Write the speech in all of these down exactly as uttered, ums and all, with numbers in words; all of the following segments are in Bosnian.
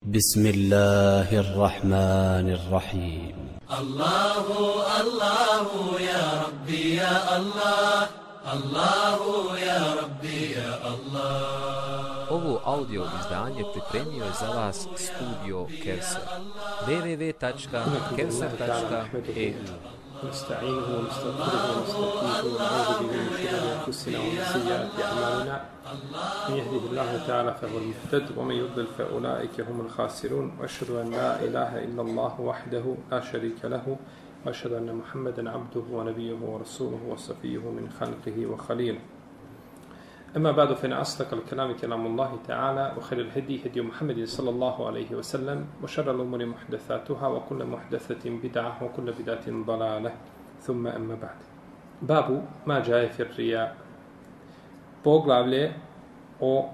بسم الله الرحمن الرحيم الله الله يا ربي يا الله الله يا ربي يا الله. Ovo audio izdanje pripremio je za vas studio Kevser. w w w tačka kevser tačka e u نستعينه ونستغفره ونستهديه ونعوذ به من شرور انفسنا ومن سيئات اعمالنا من يهده الله تعالى فهو المهتد ومن يضلل فاولئك هم الخاسرون واشهد ان لا اله الا الله وحده لا شريك له واشهد ان محمدا عبده ونبيه ورسوله وصفيه من خلقه وخليله. أما بعد فإن أصدق الكلام كلام الله تعالى وخير الهدي هدي محمد صلى الله عليه وسلم وشر الأمور محدثاتها وكل محدثة بدعة وكل بدعة ضلالة ثم أما بعد. باب ما جاء في الرياء. Poglavlje o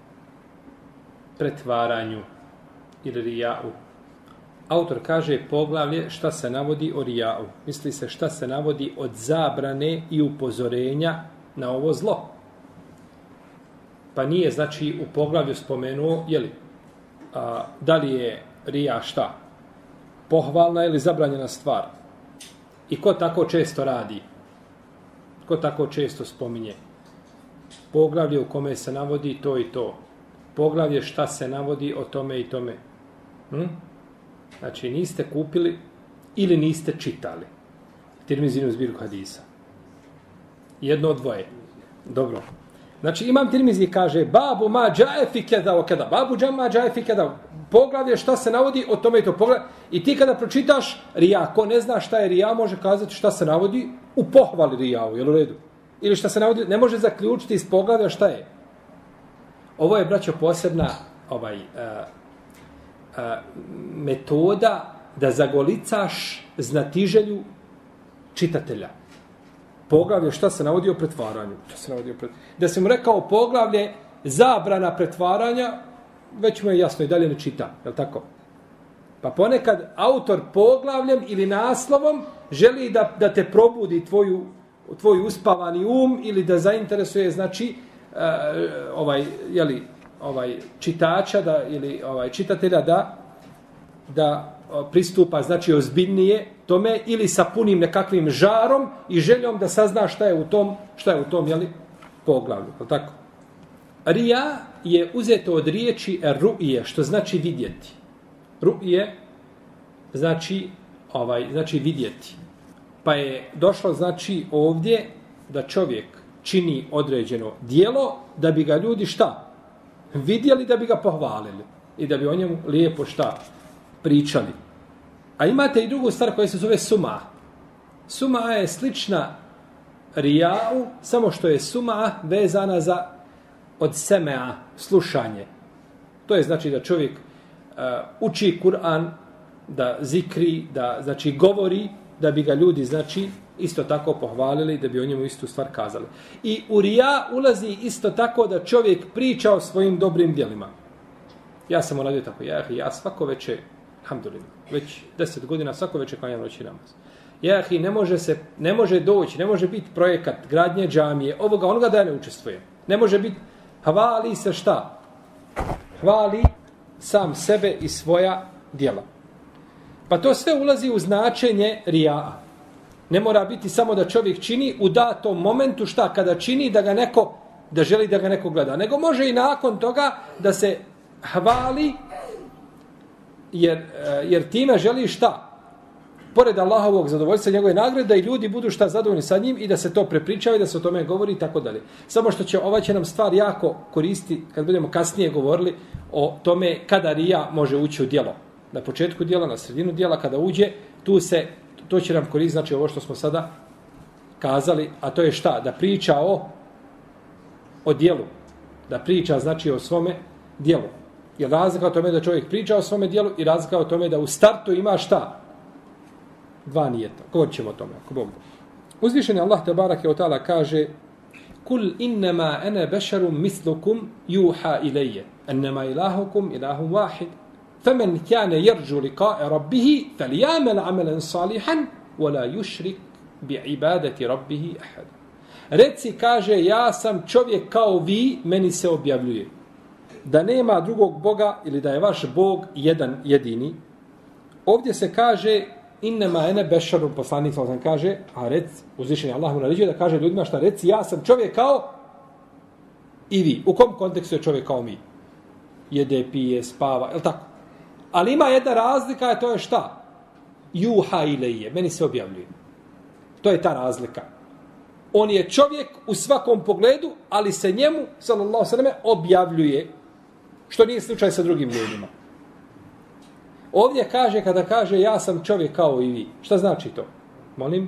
pretvaranju ili rijau. Autor kaže poglavlje šta se navodi o rijau. Misli se šta se navodi od zabrane i upozorenja na ovo zlo. Pa nije, znači, u poglavlju spomenuo, jeli, a, da li je rija šta? Pohvalna ili zabranjena stvar? I ko tako često radi? Ko tako često spominje? Poglavlje u kome se navodi to i to. Poglavlje šta se navodi o tome i tome. Hm? Znači, niste kupili ili niste čitali Tirmizinu zbirku hadisa. Jedno od dvoje. Dobro. Znači, Imam Tirmizi kaže babu ma džae fi kada o kada. Babu ma džae fi kada. Poglavlje šta se navodi o tome i to. Poglavlje. I ti kada pročitaš rija, ko ne zna šta je rija, može kazati šta se navodi u pohvali rijau, jel u redu? Ili šta se navodi, ne može zaključiti iz poglavlja šta je. Ovo je, braćo, posebna ovaj, uh, uh, metoda da zagolicaš znatiželju čitatelja. Poglavlje šta se navodi o pretvaranju. Šta se navodi o pretvaranju. Da sam rekao poglavlje zabrana pretvaranja, već mu je jasno i dalje ne čita. Je li tako? Pa ponekad autor poglavljem ili naslovom želi da, da te probudi tvoju, tvoj uspavani um ili da zainteresuje, znači, uh, ovaj, jeli, ovaj, čitača da, ili ovaj, čitatelja da, da pristupa, znači, ozbiljnije tome ili sa punim nekakvim žarom i željom da sazna šta je u tom, šta je u tom, jeli, poglavlju. Je tako? Rija je uzeto od riječi ru'ije, što znači vidjeti. Ru'ije znači, ovaj, znači vidjeti. Pa je došlo, znači, ovdje da čovjek čini određeno dijelo da bi ga ljudi šta? Vidjeli, da bi ga pohvalili i da bi o njemu lijepo šta? Pričali. A imate i drugu stvar koja se zove suma. Suma je slična rijau, samo što je suma vezana za od semea, slušanje. To je, znači, da čovjek uh, uči Kur'an, da zikri, da, znači, govori, da bi ga ljudi, znači, isto tako pohvalili, da bi o njemu istu stvar kazali. I u rija ulazi isto tako da čovjek priča o svojim dobrim djelima. Ja sam uradio tako, ja, ja svako večer, alhamdulillah, već deset godina svako večer klanjam noći namaz. Jahi, ne može se, ne može doći, ne može biti projekat gradnje džamije, ovoga, onoga da ja ne učestvujem. Ne može biti, hvali se šta? Hvali sam sebe i svoja djela. Pa to sve ulazi u značenje rija. Ne mora biti samo da čovjek čini u datom momentu šta kada čini da ga neko, da želi da ga neko gleda. Nego može i nakon toga da se hvali jer, jer time želi šta? Pored Allahovog zadovoljstva, njegove nagrade, da i ljudi budu šta zadovoljni sa njim i da se to prepričava i da se o tome govori i tako dalje. Samo što će ova će nam stvar jako koristiti kad budemo kasnije govorili o tome kada rija može ući u djelo. Na početku djela, na sredinu djela, kada uđe, tu se, to će nam koristiti, znači ovo što smo sada kazali, a to je šta? Da priča o, o djelu. Da priča, znači, o svome djelu. Jer razlika o tome da čovjek priča o svome djelu i razlika o tome da u startu ima šta? Dva nijeta. Govorit ćemo o tome, ako Bog da. Uzvišeni Allah te barake o ta'ala kaže Kul innama ene bešarum mislukum juha ilaje. Ennama ilahukum ilahum wahid. Femen kjane jerđu liqae rabbihi falijamel amelen salihan wala yušrik bi ibadeti rabbihi ahada. Reci, kaže, ja sam čovjek kao vi, meni se objavljuje. da nema drugog Boga ili da je vaš Bog jedan jedini. Ovdje se kaže innema ene bešarun, poslanik sam kaže, a rec, uzvišeni Allah mu naređuje da kaže ljudima šta reci, ja sam čovjek kao i vi. U kom kontekstu je čovjek kao mi? Jede, pije, spava, je li tako? Ali ima jedna razlika, a to je šta? Juha ileje, meni se objavljuje. To je ta razlika. On je čovjek u svakom pogledu, ali se njemu, sallallahu sallam, objavljuje. Što nije slučaj sa drugim ljudima. Ovdje kaže, kada kaže ja sam čovjek kao i vi. Šta znači to? Molim?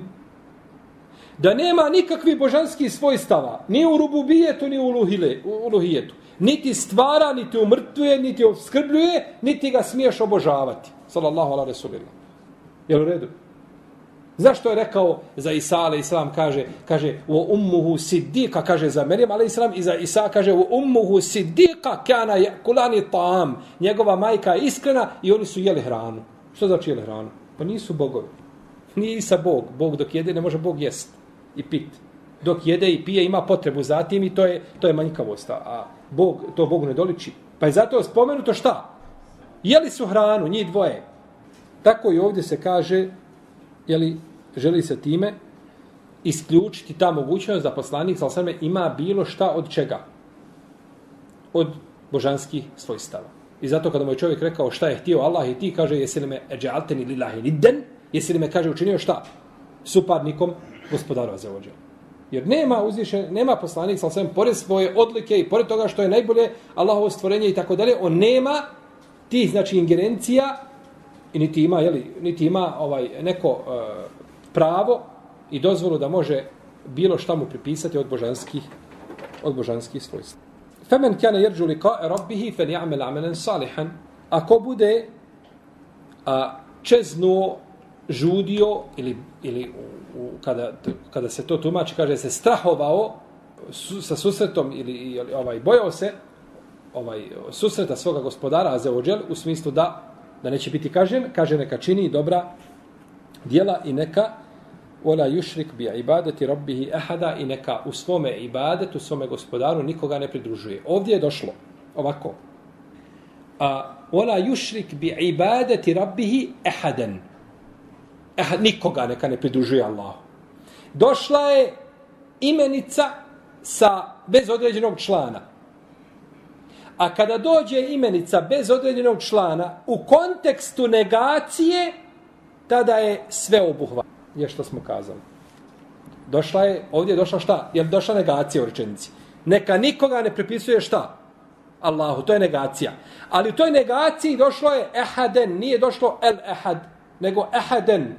Da nema nikakvih božanskih svojstava. Ni u rububijetu, ni u uluhijetu. Niti stvara, niti umrtvuje, niti obskrbljuje, niti ga smiješ obožavati. Sallallahu ala rasulillah. Jel u redu? Zašto je rekao za Isa alaih salam, kaže, kaže u ummuhu siddika, kaže za Merijem alaih salam, i za Isa kaže u ummuhu siddika kana kulani ta'am. Njegova majka je iskrena i oni su jeli hranu. Što znači jeli hranu? Pa nisu bogovi. Nije Isa Bog. Bog dok jede ne može Bog jest i pit. Dok jede i pije ima potrebu za tim i to je, to je manjkavost. A Bog, to Bogu ne doliči. Pa je zato spomenuto šta? Jeli su hranu, njih dvoje. Tako i ovdje se kaže, jeli, želi se time isključiti ta mogućnost da poslanik sallallahu alejhi ve sellem ima bilo šta od čega? Od božanskih svojstava. I zato kada mu je čovjek rekao šta je htio Allah i ti, kaže jesi li me eđalteni lillahi nidden, jesi li me, kaže, učinio šta? Suparnikom gospodaru azza. Jer nema uzviše, nema poslanik sallallahu alejhi ve sellem pored svoje odlike i pored toga što je najbolje Allahovo stvorenje i tako dalje, on nema tih, znači, ingerencija i niti ima, jeli, niti ima ovaj, neko uh, pravo i dozvolu da može bilo šta mu pripisati od božanskih, od božanskih svojstva. Femen kana yarju liqa'a rabbih falyamal 'amalan salihan. Ako bude a, čeznuo, žudio ili, ili u, u, kada, kada se to tumači, kaže se strahovao su, sa susretom ili, ili ovaj, bojao se ovaj, susreta svoga gospodara azza wa džel, u smislu da da neće biti kažen, kaže neka čini dobra djela i neka wala yushrik bi ibadati rabbih ahada i neka u svome ibadetu, svome gospodaru nikoga ne pridružuje. Ovdje je došlo ovako. A wala yushrik bi ibadati rabbih ahadan. Ahad, nikoga neka ne pridružuje Allahu. Došla je imenica sa bez određenog člana. A kada dođe imenica bez određenog člana u kontekstu negacije, tada je sve obuhvat. Je što smo kazali. Došla je, ovdje je došla šta? Je došla negacija u rečenici. Neka nikoga ne pripisuje šta? Allahu, to je negacija. Ali u toj negaciji došlo je ehaden, nije došlo el ehad, nego ehaden.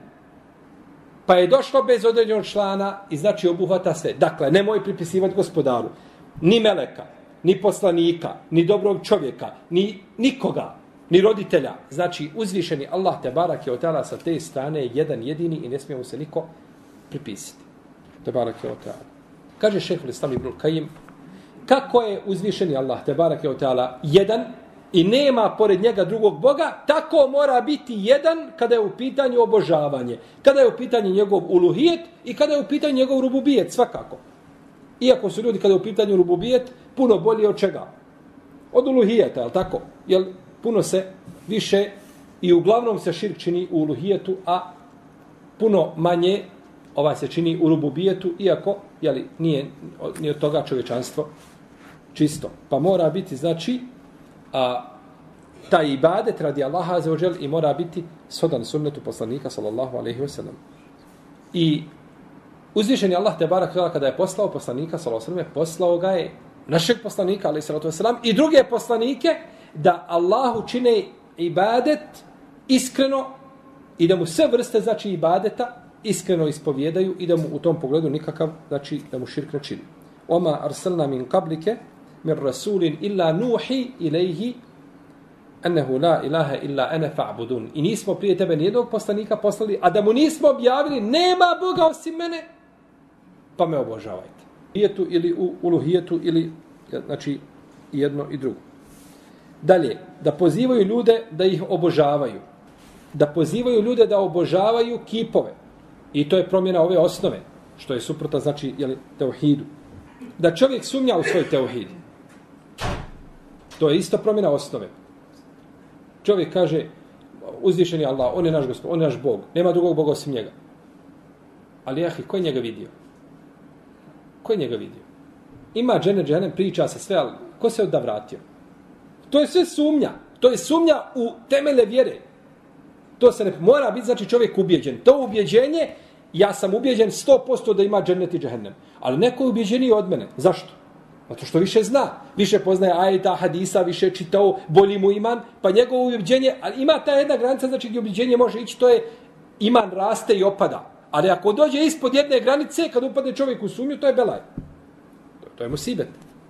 Pa je došlo bez određenog člana i znači obuhvata sve. Dakle, nemoj pripisivati gospodaru, ni meleka, ni poslanika, ni dobrog čovjeka, ni nikoga, ni roditelja. Znači, uzvišeni Allah te barak je od ta'ala sa te strane jedan jedini i ne smije mu se niko pripisati. Te barak je od ta'ala. Kaže šejh Islam ibn Kajim, kako je uzvišeni Allah te barak je od ta'ala jedan i nema pored njega drugog Boga, tako mora biti jedan kada je u pitanju obožavanje, kada je u pitanju njegov uluhijet i kada je u pitanju njegov rububijet, svakako. Iako su ljudi kada je u pitanju rububijet puno bolji od čega? Od uluhijeta, je li tako? Jer puno se više i uglavnom se širk čini u uluhijetu, a puno manje ovaj se čini u rububijetu, iako jeli, nije, nije od toga čovječanstvo čisto. Pa mora biti, znači, a, taj ibadet radi Allaha azza wa džel i mora biti sodan sunnetu poslanika sallallahu alejhi ve sellem. I uzvišeni Allah te barak kada je poslao poslanika sallallahu alejhi ve sellem, poslao ga je našeg poslanika alejhi salatu vesselam i druge poslanike da Allahu čine ibadet iskreno i da mu sve vrste, znači, ibadeta iskreno ispovjedaju i da mu u tom pogledu nikakav, znači, da mu širk ne čini. Oma arsalna min qablike min rasulin illa nuhi ilaihi ennehu la ilaha illa ene fa'budun. I nismo prije tebe nijednog poslanika poslali, a da mu nismo objavili nema Boga osim mene, pa me obožavajte. Hijetu ili u uluhijetu ili, znači, jedno i drugo. Dalje, da pozivaju ljude da ih obožavaju. Da pozivaju ljude da obožavaju kipove. I to je promjena ove osnove, što je suprota, znači, jeli, teuhidu. Da čovjek sumnja u svoj teuhid. To je isto promjena osnove. Čovjek kaže, uzvišen je Allah, on je naš gospod, on je naš Bog. Nema drugog Boga osim njega. Ali jahi, ko je njega vidio? Ko je njega vidio? Ima džene, džene, priča se sve, ali ko se odda vratio? To je sve sumnja. To je sumnja u temelje vjere. To se ne mora biti, znači čovjek ubjeđen. To ubjeđenje, ja sam ubjeđen sto posto da ima džennet i džehennem. Ali neko je ubjeđeniji od mene. Zašto? Zato što više zna. Više poznaje ajeta, hadisa, više čitao, bolji mu iman, pa njegovo ubjeđenje, ali ima ta jedna granica, znači gdje ubjeđenje može ići, to je iman raste i opada. Ali ako dođe ispod jedne granice, kad upadne čovjek u sumnju, to je belaj. To, to je musibet.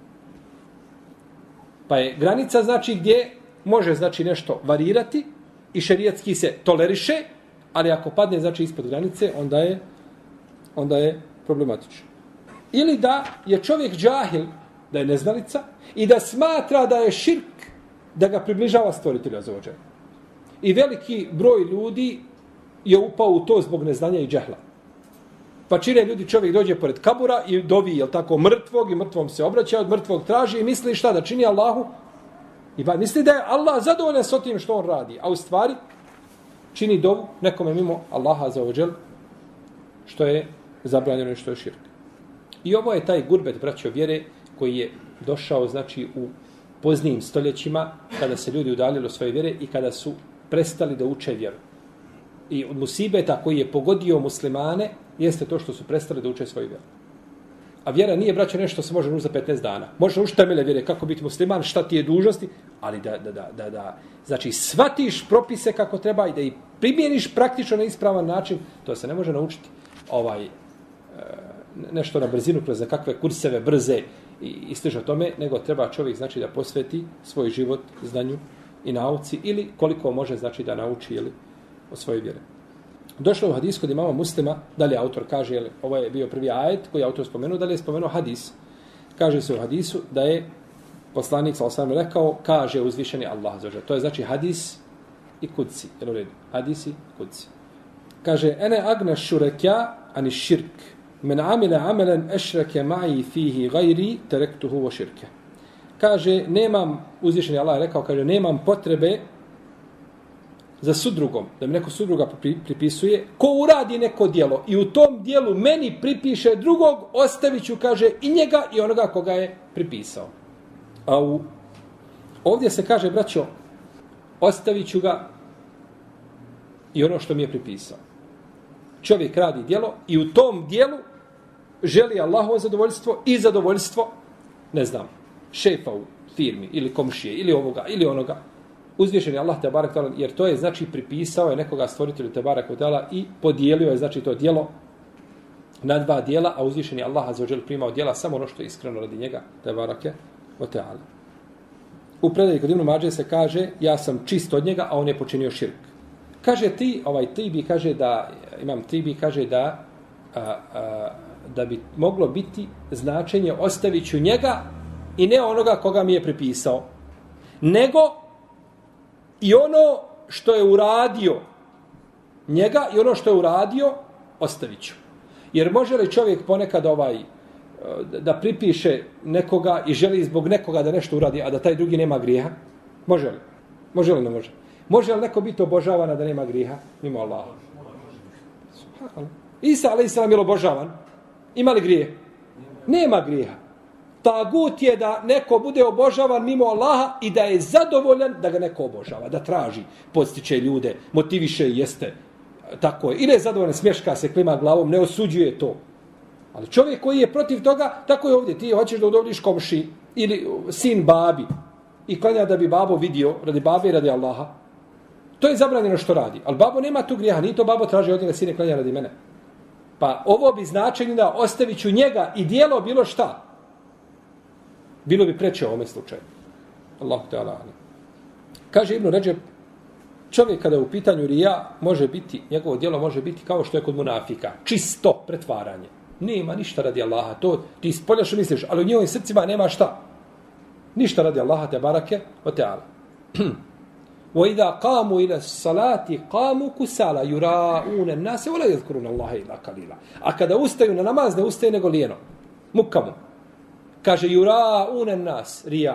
Pa je granica, znači, gdje može, znači, nešto varirati i šerijatski se toleriše, ali ako padne, znači, ispod granice, onda je, onda je problematično. Ili da je čovjek džahil, da je neznalica, i da smatra da je širk, da ga približava stvoritelju Azzawajal. I veliki broj ljudi je upao u to zbog neznanja i džehla. Pa čine ljudi, čovjek dođe pored kabura i dovi, jel tako, mrtvog, i mrtvom se obraća, od mrtvog traži i misli šta, da čini Allahu? I ba, misli da je Allah zadovoljan s otim što on radi, a u stvari čini dovu nekome mimo Allaha Azzawajal, što je zabranjeno i što je širk. I ovo je taj gurbet, braćo, vjere, koji je došao, znači, u poznijim stoljećima, kada se ljudi udaljili od svoje vjere i kada su prestali da uče vjeru. I od musibeta koji je pogodio muslimane, jeste to što su prestali da uče svoju vjeru. A vjera nije, braćo, nešto što se može naučiti za petnaest dana. Može naučiti temelje vjere, kako biti musliman, šta ti je dužnosti, ali da, da, da, da, da znači, shvatiš propise kako treba i da ih primjeniš praktično na ispravan način, to se ne može naučiti ovaj, nešto na brzinu, kroz kakve kurseve brze i, i slično tome, nego treba čovjek, znači, da posveti svoj život znanju i nauci, ili koliko može, znači, da nauči, ili o svojoj vjere. Došlo u hadis kod imama Muslima, da li autor kaže, jel, ovo je bio prvi ajet koji je autor spomenuo, da li je spomenuo hadis. Kaže se u hadisu da je poslanik sallallahu alejhi ve sellem rekao, kaže uzvišeni Allah azza wa jalla. To je znači hadis i kudsi, jel u redu? Hadis i kudsi. Kaže, ene agna šurekja ani širk, men amile amelen ešreke ma'i fihi gajri, terektuhu vo širke. Kaže, nemam, uzvišeni Allah je rekao, kaže, nemam potrebe za sudrugom, da mi neko sudruga pripisuje, ko uradi neko djelo i u tom djelu meni pripiše drugog, ostavit ću, kaže, i njega i onoga koga je pripisao. A u, ovdje se kaže, braćo, ostavit ću ga i ono što mi je pripisao. Čovjek radi djelo i u tom djelu želi Allahovo zadovoljstvo i zadovoljstvo, ne znam, šefa u firmi ili komšije ili ovoga ili onoga. Uzvišen je Allah te barek ta'ala, jer to je, znači, pripisao je nekoga stvoritelju te barek ta'ala i podijelio je, znači, to djelo na dva djela, a uzvišen je Allah azza wa dželle primao djela samo ono što je iskreno radi njega te bareke ta'ala. U predaji kod Ibn Mađe se kaže, ja sam čist od njega, a on je počinio širk. Kaže ti, ovaj Tibi kaže da, imam Tibi kaže da, a, a, da bi moglo biti značenje ostavit ću njega i ne onoga koga mi je pripisao, nego i ono što je uradio njega i ono što je uradio ostavit ću. Jer može li čovjek ponekad ovaj da pripiše nekoga i želi zbog nekoga da nešto uradi, a da taj drugi nema grijeha? Može li? Može li ne može? Može li neko biti obožavan, a da nema grijeha? Mimo Allaha. Isa alejhi selam je obožavan. Ima li grije? Nema grijeha. Tagut je da neko bude obožavan mimo Allaha i da je zadovoljan da ga neko obožava, da traži, podstiče ljude, motiviše i jeste. Tako je. Ili je zadovoljan, smješka se, klima glavom, ne osuđuje to. Ali čovjek koji je protiv toga, tako je ovdje. Ti hoćeš da udovoljiš komši ili sin babi i klanja da bi babo vidio radi babe i radi Allaha. To je zabranjeno što radi. Ali babo nema tu grijeha, ni to babo traži od njega sine klanja radi mene. Pa ovo bi značenje da ostavit ću njega i dijelo bilo šta. Bilo bi preče u ovome slučaju. Allahu Teala. Kaže Ibn Ređeb, čovjek kada je u pitanju rija, može biti, njegovo djelo može biti kao što je kod munafika. Čisto pretvaranje. Nema ništa radi Allaha. To ti spoljaš i misliš, ali u njihovim srcima nema šta. Ništa radi Allaha te barake o Teala. وَإِذَا قَامُوا إِلَى الصَّلَاةِ قَامُوا كُسَالَ يُرَاءُونَ النَّاسَ وَلَا يَذْكُرُونَ اللَّهَ إِلَّا قَلِيلًا. A kada ustaju na namaz, ne ustaju nego lijeno. Mukamu. Kaže, yura'un nas, rija,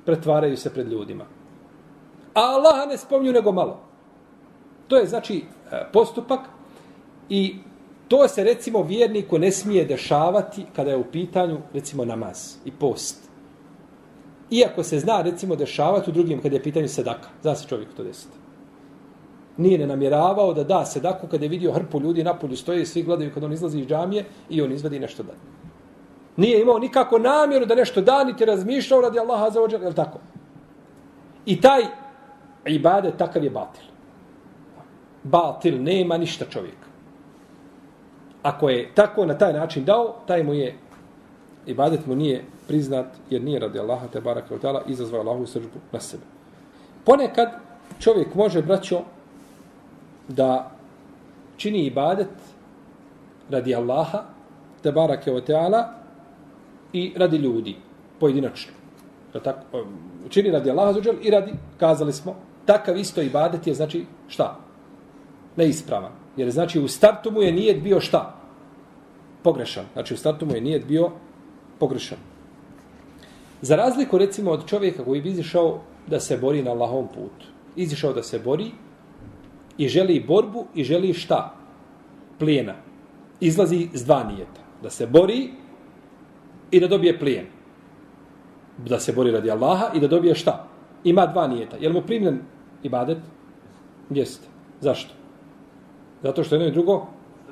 pretvaraju se pred ljudima. A Allaha ne spominju nego malo. To je znači postupak i to se recimo vjerniku ne smije dešavati kada je u pitanju recimo namaz i post. Iako se zna recimo dešavati u drugim kada je pitanje sedaka. Zna se čovjek to desiti. Nije ne namjeravao da da sedaku kada je vidio hrpu ljudi napolju stoje i svi gledaju kada on izlazi iz džamije i on izvadi nešto da. Nije imao nikako namjeru da nešto da, niti razmišljao radi Allaha azza wa dželle, je li tako? I taj ibadet takav je batil. Batil, nema ništa čovjeka. Ako je tako na taj način dao, taj mu je ibadet mu nije priznat jer nije radi Allaha te baraka ve taala izazvao Allahu srdžbu na sebe. Ponekad čovjek može, braćo, da čini ibadet radi Allaha te baraka ve taala i radi ljudi pojedinačno. Da tako čini radi Allaha azza wa dželle i radi, kazali smo, takav isto ibadet je znači šta? Neispravan. Jer znači u startu mu je nijet bio šta? Pogrešan. Znači u startu mu je nijet bio pogrešan. Za razliku recimo od čovjeka koji bi izišao da se bori na Allahovom putu. Izišao da se bori i želi borbu i želi šta? Plijena. Izlazi s dva nijeta. Da se bori i da dobije plijen. Da se bori radi Allaha i da dobije šta? Ima dva nijeta. Je li mu primljen ibadet? Jeste. Zašto? Zato što jedno i drugo?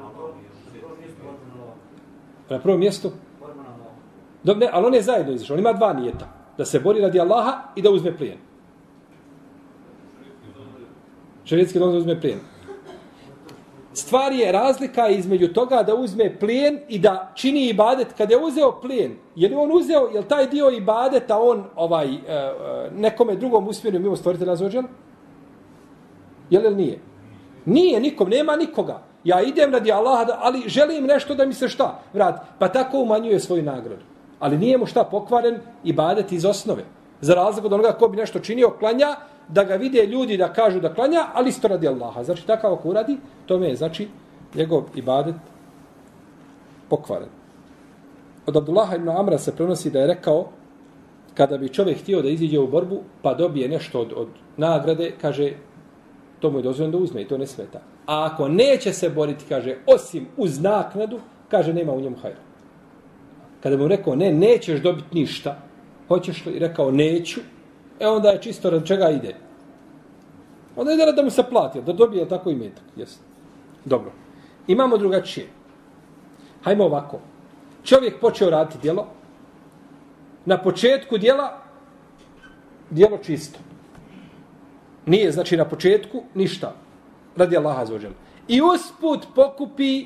Na prvom mjestu? Ne, ali on je zajedno izišao. On ima dva nijeta. Da se bori radi Allaha i da uzme plijen. Šerijetski dom da uzme plijen. Stvar je razlika između toga da uzme plijen i da čini ibadet. Kada je uzeo plijen, je li on uzeo, je li taj dio ibadeta on ovaj, nekome drugom usmjerio mimo stvoritelja azza wa dželle? Je li nije? Nije nikom, nema nikoga. Ja idem radi Allaha, ali želim nešto da mi se šta vrati. Pa tako umanjuje svoju nagradu. Ali nije mu šta pokvaren ibadet iz osnove. Za razliku od onoga ko bi nešto činio, klanja, da ga vide ljudi da kažu da klanja, ali isto radi Allaha. Znači takav ako uradi, tome je znači njegov ibadet pokvaren. Od Abdullaha ibn Amra se prenosi da je rekao, kada bi čovjek htio da iziđe u borbu, pa dobije nešto od, od nagrade, kaže, to mu je dozvoljeno da uzme i to ne smeta. A ako neće se boriti, kaže, osim uz naknadu, kaže, nema u njemu hajra. Kada mu rekao, ne, nećeš dobiti ništa, hoćeš li? I rekao, neću, e onda je čisto rad čega ide. Onda ide da mu se plati, da dobije tako i metak. Jesi. Dobro. Imamo drugačije. Hajmo ovako. Čovjek počeo raditi djelo. Na početku djela, djelo čisto. Nije, znači, na početku ništa. Radi Allaha azza wa dželle. I usput pokupi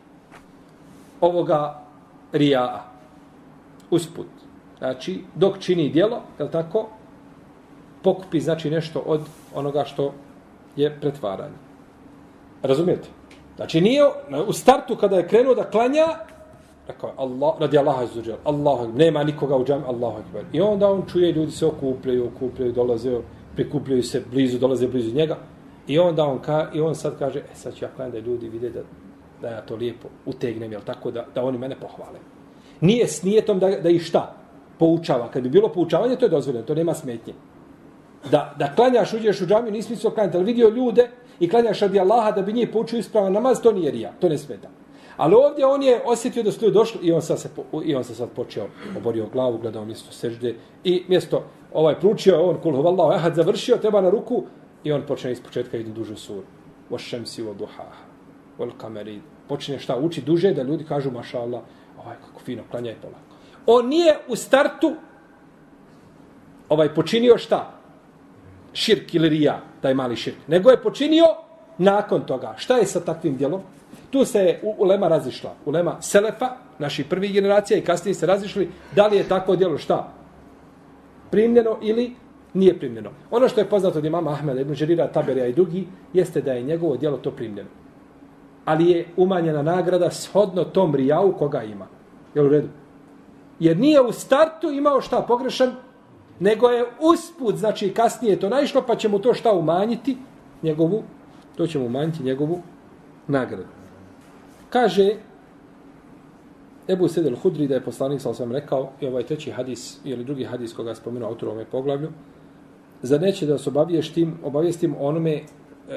ovoga rija'a. Usput. Znači, dok čini djelo, je li tako, pokupi, znači, nešto od onoga što je pretvaranje. Razumijete? Znači, nije u startu kada je krenuo da klanja, rekao je, Allah, radi Allaha azza wa dželle, Allahu, nema nikoga u džami, Allahu ekber. I onda on čuje, ljudi se okupljaju, okupljaju, dolaze, prikupljaju se blizu, dolaze blizu njega. I onda on, ka, i on sad kaže, e, sad ću ja klanjati da ljudi vide da, da ja to lijepo utegnem, jel tako, da, da oni mene pohvale. Nije s nijetom da, da ih šta poučava. Kad bi bilo poučavanje, to je dozvoljeno, to nema smetnje. Da, da klanjaš, uđeš u džamiju, nisi mislio klanjati, ali vidio ljude i klanjaš radi Allaha da bi njih poučio ispravan namaz, to nije rija, to ne smeta. Ali ovdje on je osjetio da su ljudi došli i on sad se, i on se sad počeo, oborio glavu, gledao mjesto sežde i mjesto ovaj pručio, on kul huvallahu ehad završio, treba na ruku i on počne iz početka idu dužu suru. Wash-shamsi wa duhaha wal qamari. Počne šta uči duže da ljudi kažu mašallah, ovaj kako fino klanja i polako. On nije u startu ovaj počinio šta? Širk ili rija, taj mali širk. Nego je počinio nakon toga. Šta je sa takvim djelom? Tu se je ulema razišla. Ulema selefa, naši prvi generacija i kasnije se razišli da li je tako djelo šta? Primljeno ili nije primljeno. Ono što je poznato od imama Ahmeda, Ibn Đerira, Taberija i drugi, jeste da je njegovo djelo to primljeno. Ali je umanjena nagrada shodno tom rijau koga ima. Jel u redu? Jer nije u startu imao šta pogrešan, nego je usput, znači kasnije to naišlo, pa će mu to šta umanjiti, njegovu, to će mu umanjiti njegovu nagradu. Kaže Ebu Sejid al-Hudri da je poslanik sallallahu alejhi ve sellem rekao, i ovaj treći hadis ili drugi hadis koga je spomenuo autor u ovome poglavlju, za neće da se obavijestim, obavijestim onome e,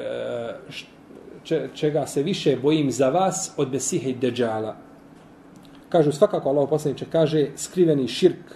če, čega se više bojim za vas od Mesiha i Dejjala. Kažu svakako Allahov poslaniče kaže skriveni širk.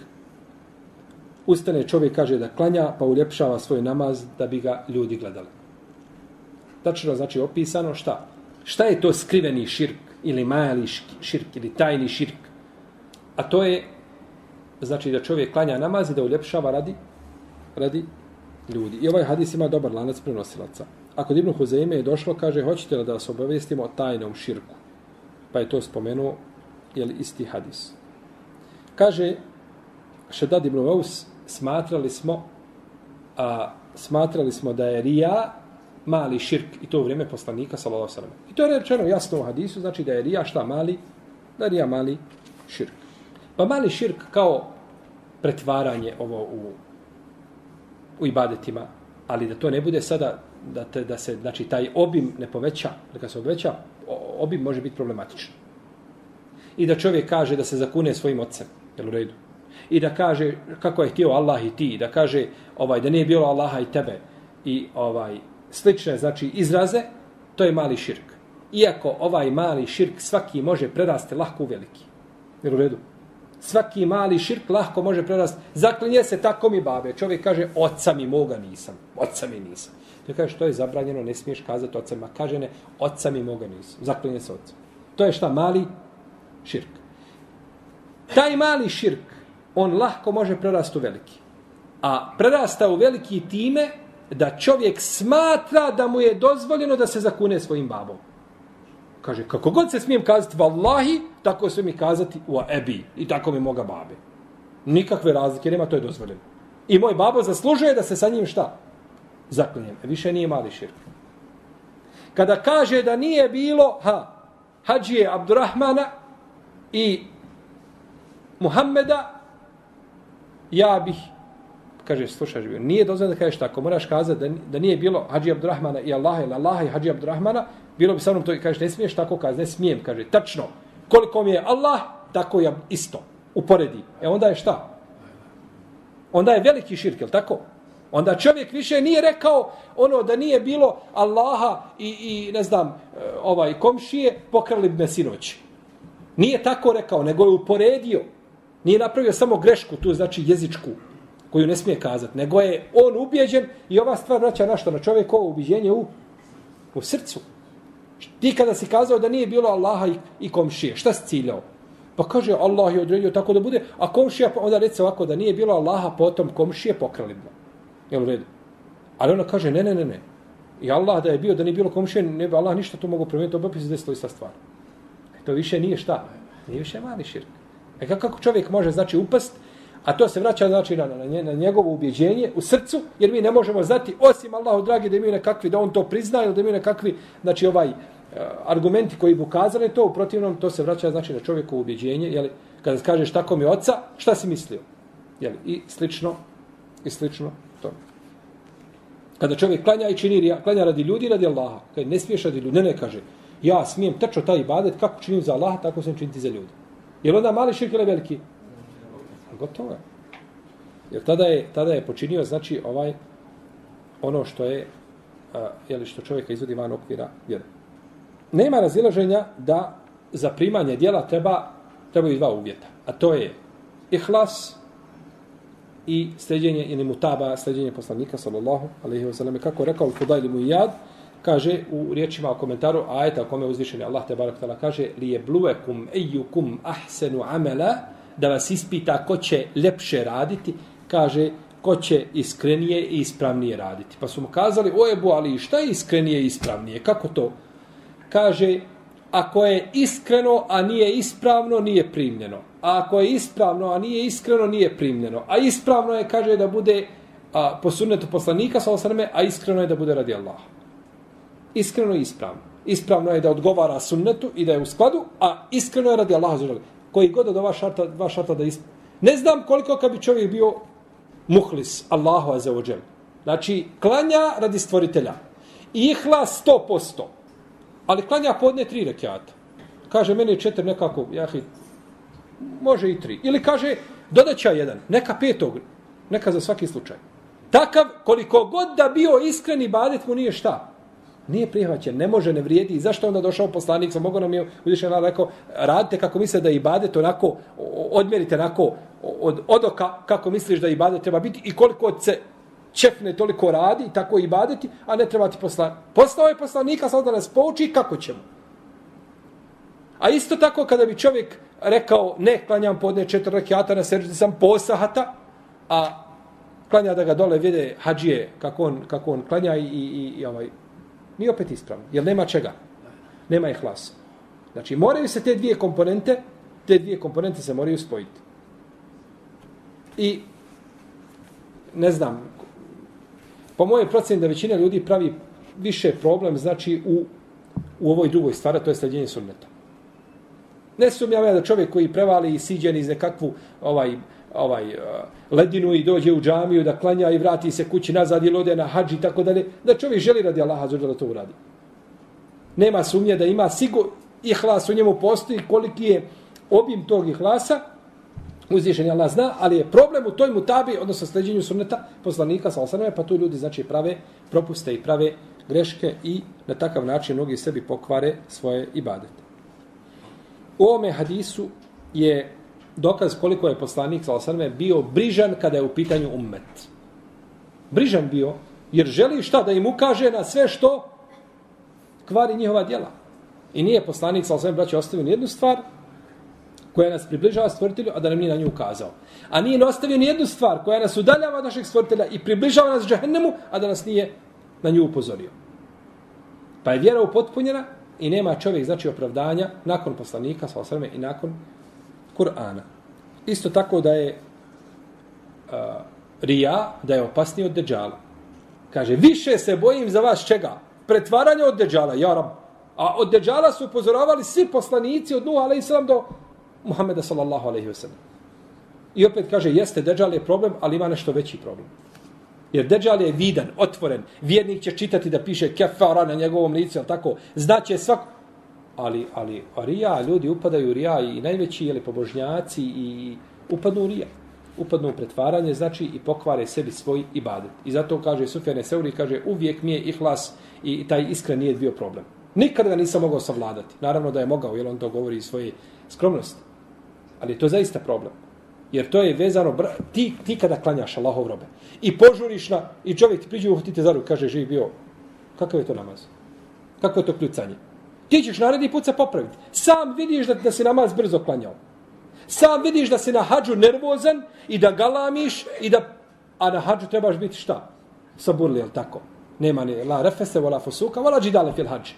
Ustane čovjek kaže da klanja pa uljepšava svoj namaz da bi ga ljudi gledali. Tačno znači opisano šta? Šta je to skriveni širk ili mali širk ili tajni širk? A to je znači da čovjek klanja namaz i da uljepšava radi radi ljudi. I ovaj hadis ima dobar lanac prenosilaca. Ako Ibn Huzejme je došlo, kaže, hoćete li da vas obavestimo o tajnom širku? Pa je to spomenuo, jel, isti hadis. Kaže, Šedad ibn Aus, smatrali smo, a, smatrali smo da je rija mali širk, i to u vrijeme poslanika, sallallahu alejhi ve sellem. I to je rečeno jasno u hadisu, znači da je rija šta mali, da je rija mali širk. Pa mali širk kao pretvaranje ovo u u ibadetima, ali da to ne bude sada, da, te, da se, znači, taj obim ne poveća, da kad se poveća, obim može biti problematičan. I da čovjek kaže da se zakune svojim ocem, jel u redu? I da kaže kako je htio Allah i ti, da kaže ovaj da nije bilo Allaha i tebe, i ovaj slične, znači, izraze, to je mali širk. Iako ovaj mali širk svaki može prerasti lahko u veliki. Jel u redu? Svaki mali širk lahko može prerasti. Zaklinje se tako mi babe. Čovjek kaže, oca mi moga nisam. Oca mi nisam. Ti kaže, što je zabranjeno, ne smiješ kazati oca mi. Kaže ne, oca mi moga nisam. Zaklinje se oca. To je šta? Mali širk. Taj mali širk, on lahko može prerasti u veliki. A prerasta u veliki time da čovjek smatra da mu je dozvoljeno da se zakune svojim babom. Kaže, kako god se smijem kazati vallahi, tako se mi kazati u ebi. I tako mi moga babe. Nikakve razlike nema, to je dozvoljeno. I moj babo zaslužuje da se sa njim šta? Zaklinjem. Više nije mali širk. Kada kaže da nije bilo ha, Hadžije Abdurrahmana i Muhammeda, ja bih, kaže, slušaj, nije dozvoljeno da kažeš tako. Moraš kazati da, da nije bilo Hadžije Abdurrahmana i Allaha ili Allaha i Hadžije Abdurrahmana, bilo bi sa mnom to i kaže, ne smiješ tako kazati, ne smijem, kaže, tačno. Koliko mi je Allah, tako ja isto. Uporedi. E onda je šta? Onda je veliki širk, je tako? Onda čovjek više nije rekao ono da nije bilo Allaha i, i ne znam, ovaj komšije, pokrali bi me sinoć. Nije tako rekao, nego je uporedio. Nije napravio samo grešku, tu znači jezičku, koju ne smije kazati, nego je on ubijeđen i ova stvar vraća na što? Na čovjekovo ubiđenje u, u srcu. Ti kada si kazao da nije bilo Allaha i, i komšije, šta si ciljao? Pa kaže, Allah je odredio tako da bude, a komšija, onda reći ovako, da nije bilo Allaha, potom komšije pokrali bi. Jel u redu? Ali ona kaže, ne, ne, ne, ne. I Allah da je bio, da nije bilo komšije, ne bi Allah ništa to mogu promijeniti, to bi se desilo ista stvar. E, to više nije šta? Nije više mali širk. E kako čovjek može, znači, upast, a to se vraća, znači, na, na, na njegovo ubjeđenje u srcu, jer mi ne možemo znati, osim Allahu dragi, da imaju nekakvi, da on to prizna, ili da imaju nekakvi, znači, ovaj, argumenti koji bi ukazali to, u protivnom, to se vraća, znači, na čovjekovo ubjeđenje, jeli, kada kažeš tako mi oca, šta si mislio? Jeli, i slično, i slično to. Kada čovjek klanja i čini, klanja radi ljudi, radi Allaha, kada ne smiješ radi ljudi, ne, ne, kaže, ja smijem tačno taj ibadet, kako činim za Allaha, tako sam činiti za ljudi. Je li onda mali širk ili veliki? Gotovo je. Jer tada je, tada je počinio, znači, ovaj, ono što je, a, jeli, što čovjeka izvodi van okvira vjere. Nema razilaženja da za primanje djela treba, trebaju dva uvjeta. A to je ihlas i sljeđenje ili mutaba, sljeđenje poslanika, sallallahu alejhi ve sellem, kako rekao Fudajl ibn Iyad, kaže u riječima o komentaru ajeta o kome uzvišeni Allah te barek tala kaže li yebluwakum ayyukum ahsanu amala, da vas ispita ko će ljepše raditi, kaže ko će iskrenije i ispravnije raditi. Pa su mu kazali, o Ebu Ali, šta je iskrenije i ispravnije? Kako to? Kaže, ako je iskreno, a nije ispravno, nije primljeno. A ako je ispravno, a nije iskreno, nije primljeno. A ispravno je, kaže, da bude a, po sunnetu poslanika, sallallahu alejhi ve sellem, a iskreno je da bude radi Allaha. Iskreno i ispravno. Ispravno je da odgovara sunnetu i da je u skladu, a iskreno je radi Allaha. Koji god od ova šarta, dva šarta da ispravno. Ne znam koliko kad bi čovjek bio muhlis, Allahu azza wa džel. Znači, klanja radi stvoritelja. I ihlas sto posto. Ali klanja podne tri rekiata. Kaže, meni je četiri nekako, jahi, može i tri. Ili kaže, dodaća jedan, neka petog, neka za svaki slučaj. Takav, koliko god da bio iskren ibadet mu nije šta? Nije prihvaćen, ne može, ne vrijedi. I zašto onda došao poslanik? Sam mogo nam je uzvišen Allah rekao, radite kako misle da ibadet onako, odmjerite onako od odoka kako misliš da ibadet treba biti i koliko se čefne toliko radi, tako ibadeti, a ne treba ti poslanik. Poslao je poslanika, sad da nas pouči kako ćemo. A isto tako kada bi čovjek rekao, ne, klanjam podne četiri rekiata na seždi sam posahata, a klanja da ga dole vide hadžije kako on, kako on klanja i, i, i ovaj, nije opet ispravno, jer nema čega. Nema ihlasa. Znači, moraju se te dvije komponente, te dvije komponente se moraju spojiti. I, ne znam, po mojoj proceni da većina ljudi pravi više problem, znači, u, u ovoj drugoj stvari, to je sljeđenje sunneta. Ne sumnjam ja da čovjek koji prevali i siđen iz nekakvu ovaj, ovaj, uh, ledinu i dođe u džamiju da klanja i vrati se kući nazad ili ode na hadž i tako dalje, da čovjek želi radi Allaha da to uradi. Nema sumnje da ima sigurno ihlas u njemu postoji, koliki je obim tog ihlasa, uzvišeni Allah zna, ali je problem u toj mutabi, odnosno sljeđenju sunneta poslanika sallallahu alejhi ve sellem, pa tu ljudi znači prave propuste i prave greške i na takav način mnogi sebi pokvare svoje ibadete. U ovome hadisu je dokaz koliko je poslanik sallallahu alejhi ve sellem bio brižan kada je u pitanju ummet. Brižan bio jer želi šta da im ukaže na sve što kvari njihova djela. I nije poslanik sallallahu alejhi ve sellem braće ostavio ni jednu stvar koja nas približava stvoritelju, a da nam nije na nju ukazao. A nije ostavio ni jednu stvar koja nas udaljava od našeg stvoritelja i približava nas džehennemu, a da nas nije na nju upozorio. Pa je vjera upotpunjena i nema čovjek znači opravdanja nakon poslanika sallallahu alejhi ve sellem i nakon Kur'ana. Isto tako da je uh, rija, da je opasniji od deđala. Kaže, više se bojim za vas čega? Pretvaranja od deđala, ja rab. A od deđala su upozoravali svi poslanici od Nuh alejhi selam do Muhameda sallallahu alejhi ve sellem. I opet kaže, jeste, deđal je problem, ali ima nešto veći problem. Jer deđal je vidan, otvoren. Vjernik će čitati da piše kefara na njegovom licu, ali tako, znaće svako. Ali, ali rija, ljudi upadaju u rija i najveći jeli, pobožnjaci i upadnu u rija. Upadnu u pretvaranje, znači i pokvare sebi svoj ibadet. I zato kaže Sufjan Seuri, kaže, uvijek mi je ihlas i taj iskren nije bio problem. Nikada ga nisam mogao savladati. Naravno da je mogao, jer on to govori iz svoje skromnosti. Ali je to zaista problem. Jer to je vezano, ti, ti kada klanjaš Allahov robe i požuriš na, i čovjek ti priđe uhvatite za ruku, kaže, živ bio, kakav je to namaz? Kako je to kljucanje? Ti ćeš naredni put se popraviti. Sam vidiš da, da si namaz brzo klanjao. Sam vidiš da si na hadžu nervozan i da galamiš, i da, a na hadžu trebaš biti šta? Saburli, jel tako? Nema ni la refese, vola fosuka, vola džidale fil hadži.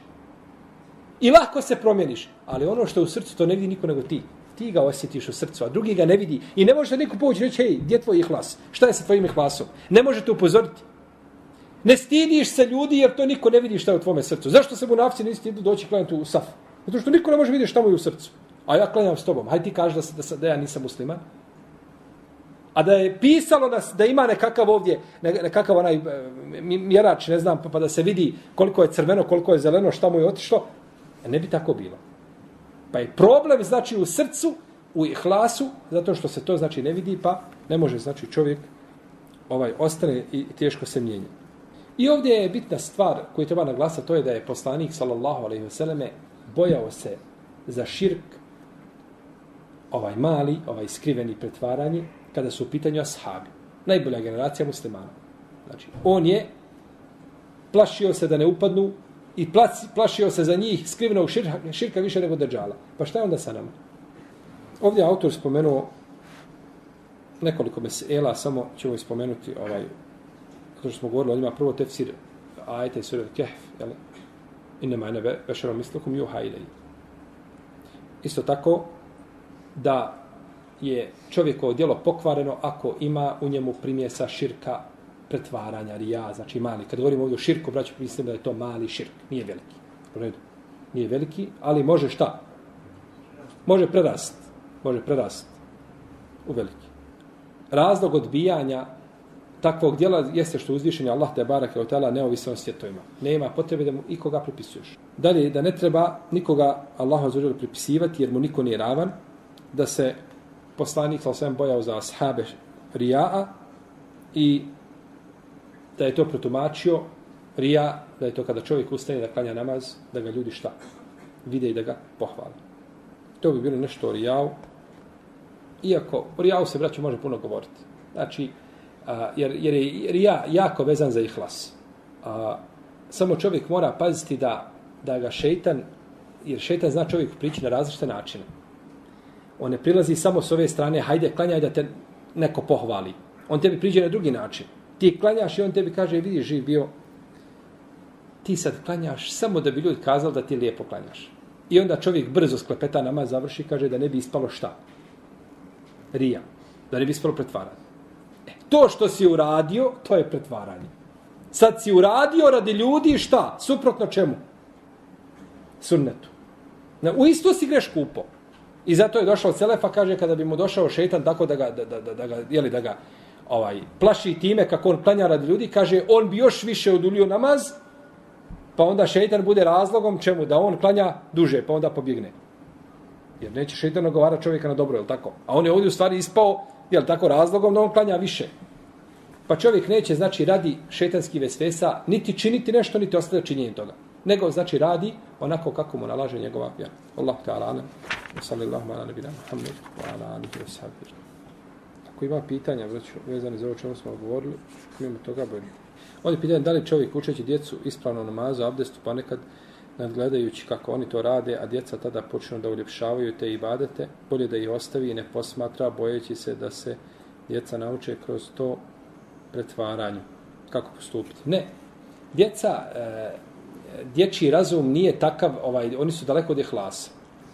I lako se promijeniš. Ali ono što je u srcu, to ne vidi niko nego ti. Ti ga osjetiš u srcu, a drugi ga ne vidi. I ne može niko poći reći, hej, gdje je tvoj ihlas? Šta je sa tvojim ihlasom? Ne možete upozoriti. Ne stidiš se ljudi jer to niko ne vidi šta je u tvome srcu. Zašto se munafci ne stidu doći klanjati u saf? Zato što niko ne može vidjeti šta mu je u srcu. A ja klanjam s tobom. Hajde ti kaži da, da, da ja nisam musliman. A da je pisalo nas da ima nekakav ovdje, nekakav onaj mjerač, ne znam, pa da se vidi koliko je crveno, koliko je zeleno, šta mu je otišlo, ne bi tako bilo. Pa je problem znači u srcu, u ihlasu, zato što se to znači ne vidi, pa ne može znači čovjek ovaj ostane i teško se mijenja. I ovdje je bitna stvar koju treba naglasati, to je da je poslanik sallallahu alejhi ve selleme bojao se za širk, ovaj mali, ovaj skriveni pretvaranje, kada su u pitanju ashabi. Najbolja generacija muslimana. Znači, on je plašio se da ne upadnu i plašio se za njih skrivenog širka, širka više nego deđala. Pa šta je onda sa nama? Ovdje autor spomenuo nekoliko mesela, samo ćemo ispomenuti ovaj, zato što smo govorili o njima, prvo tefsir ajeta i sura Kehf, jel? Innema ene bešerom mislukum juha ilej. Isto tako, da je čovjekovo djelo pokvareno ako ima u njemu primjesa širka pretvaranja, rija, znači mali. Kad govorimo ovdje o širku, braću, mislim da je to mali širk, nije veliki. U redu. Nije veliki, ali može šta? Može prerast. Može prerast u veliki. Razlog odbijanja takvog djela jeste što uzvišenje Allah te barake od tela neovisno o svjetovima. Nema potrebe da mu ikoga pripisuješ. Dalje, da ne treba nikoga Allahu azza wa dželle pripisivati jer mu niko nije ravan, da se poslanik sa osvijem bojao za ashabe rija'a i da je to protumačio rija, da je to kada čovjek ustane da klanja namaz, da ga ljudi šta? Vide i da ga pohvale. To bi bilo nešto o rijau. Iako o rijau se, braćo, može puno govoriti. Znači, a, jer, jer je rija jako vezan za ihlas. A, samo čovjek mora paziti da, da ga šeitan, jer šeitan zna čovjeku prići na različite načine. On ne prilazi samo s ove strane, hajde, klanjaj da te neko pohvali. On tebi priđe na drugi način. Ti klanjaš i on tebi kaže, vidiš, živ bio, ti sad klanjaš samo da bi ljudi kazali da ti lijepo klanjaš. I onda čovjek brzo sklepeta namaz, završi, kaže da ne bi ispalo šta? Rija. Da ne bi ispalo pretvaranje. E, to što si uradio, to je pretvaranje. Sad si uradio radi ljudi šta? Suprotno čemu? Sunnetu. Na, u isto si greš kupo. I zato je došao Selefa, kaže, kada bi mu došao šeitan tako da ga, da, da, da, da ga, jeli, da ga ovaj, plaši time kako on klanja radi ljudi, kaže, on bi još više odulio namaz, pa onda šeitan bude razlogom čemu? Da on klanja duže, pa onda pobjegne. Jer neće šeitan nagovara čovjeka na dobro, je li tako? A on je ovdje u stvari ispao, je li tako, razlogom da on klanja više. Pa čovjek neće, znači, radi šeitanski vesvesa, niti činiti nešto, niti ostavlja činjenje toga. Nego, znači, radi onako kako mu nalaže njegova vjera. Allahu ta'ala alam. Sallallahu ala nabina Muhammed wa ala alihi wa sahbihi. Ako ima pitanja, znači, vezani za ovo čemu smo govorili, mimo toga bolje. Ovdje pitanje da li čovjek učeći djecu ispravno namazu, abdestu, pa nekad nadgledajući kako oni to rade, a djeca tada počnu da uljepšavaju te ibadete, bolje da ih ostavi i ne posmatra, bojeći se da se djeca nauče kroz to pretvaranju. Kako postupiti? Ne. Djeca, e, dječji razum nije takav, ovaj, oni su daleko od ihlasa.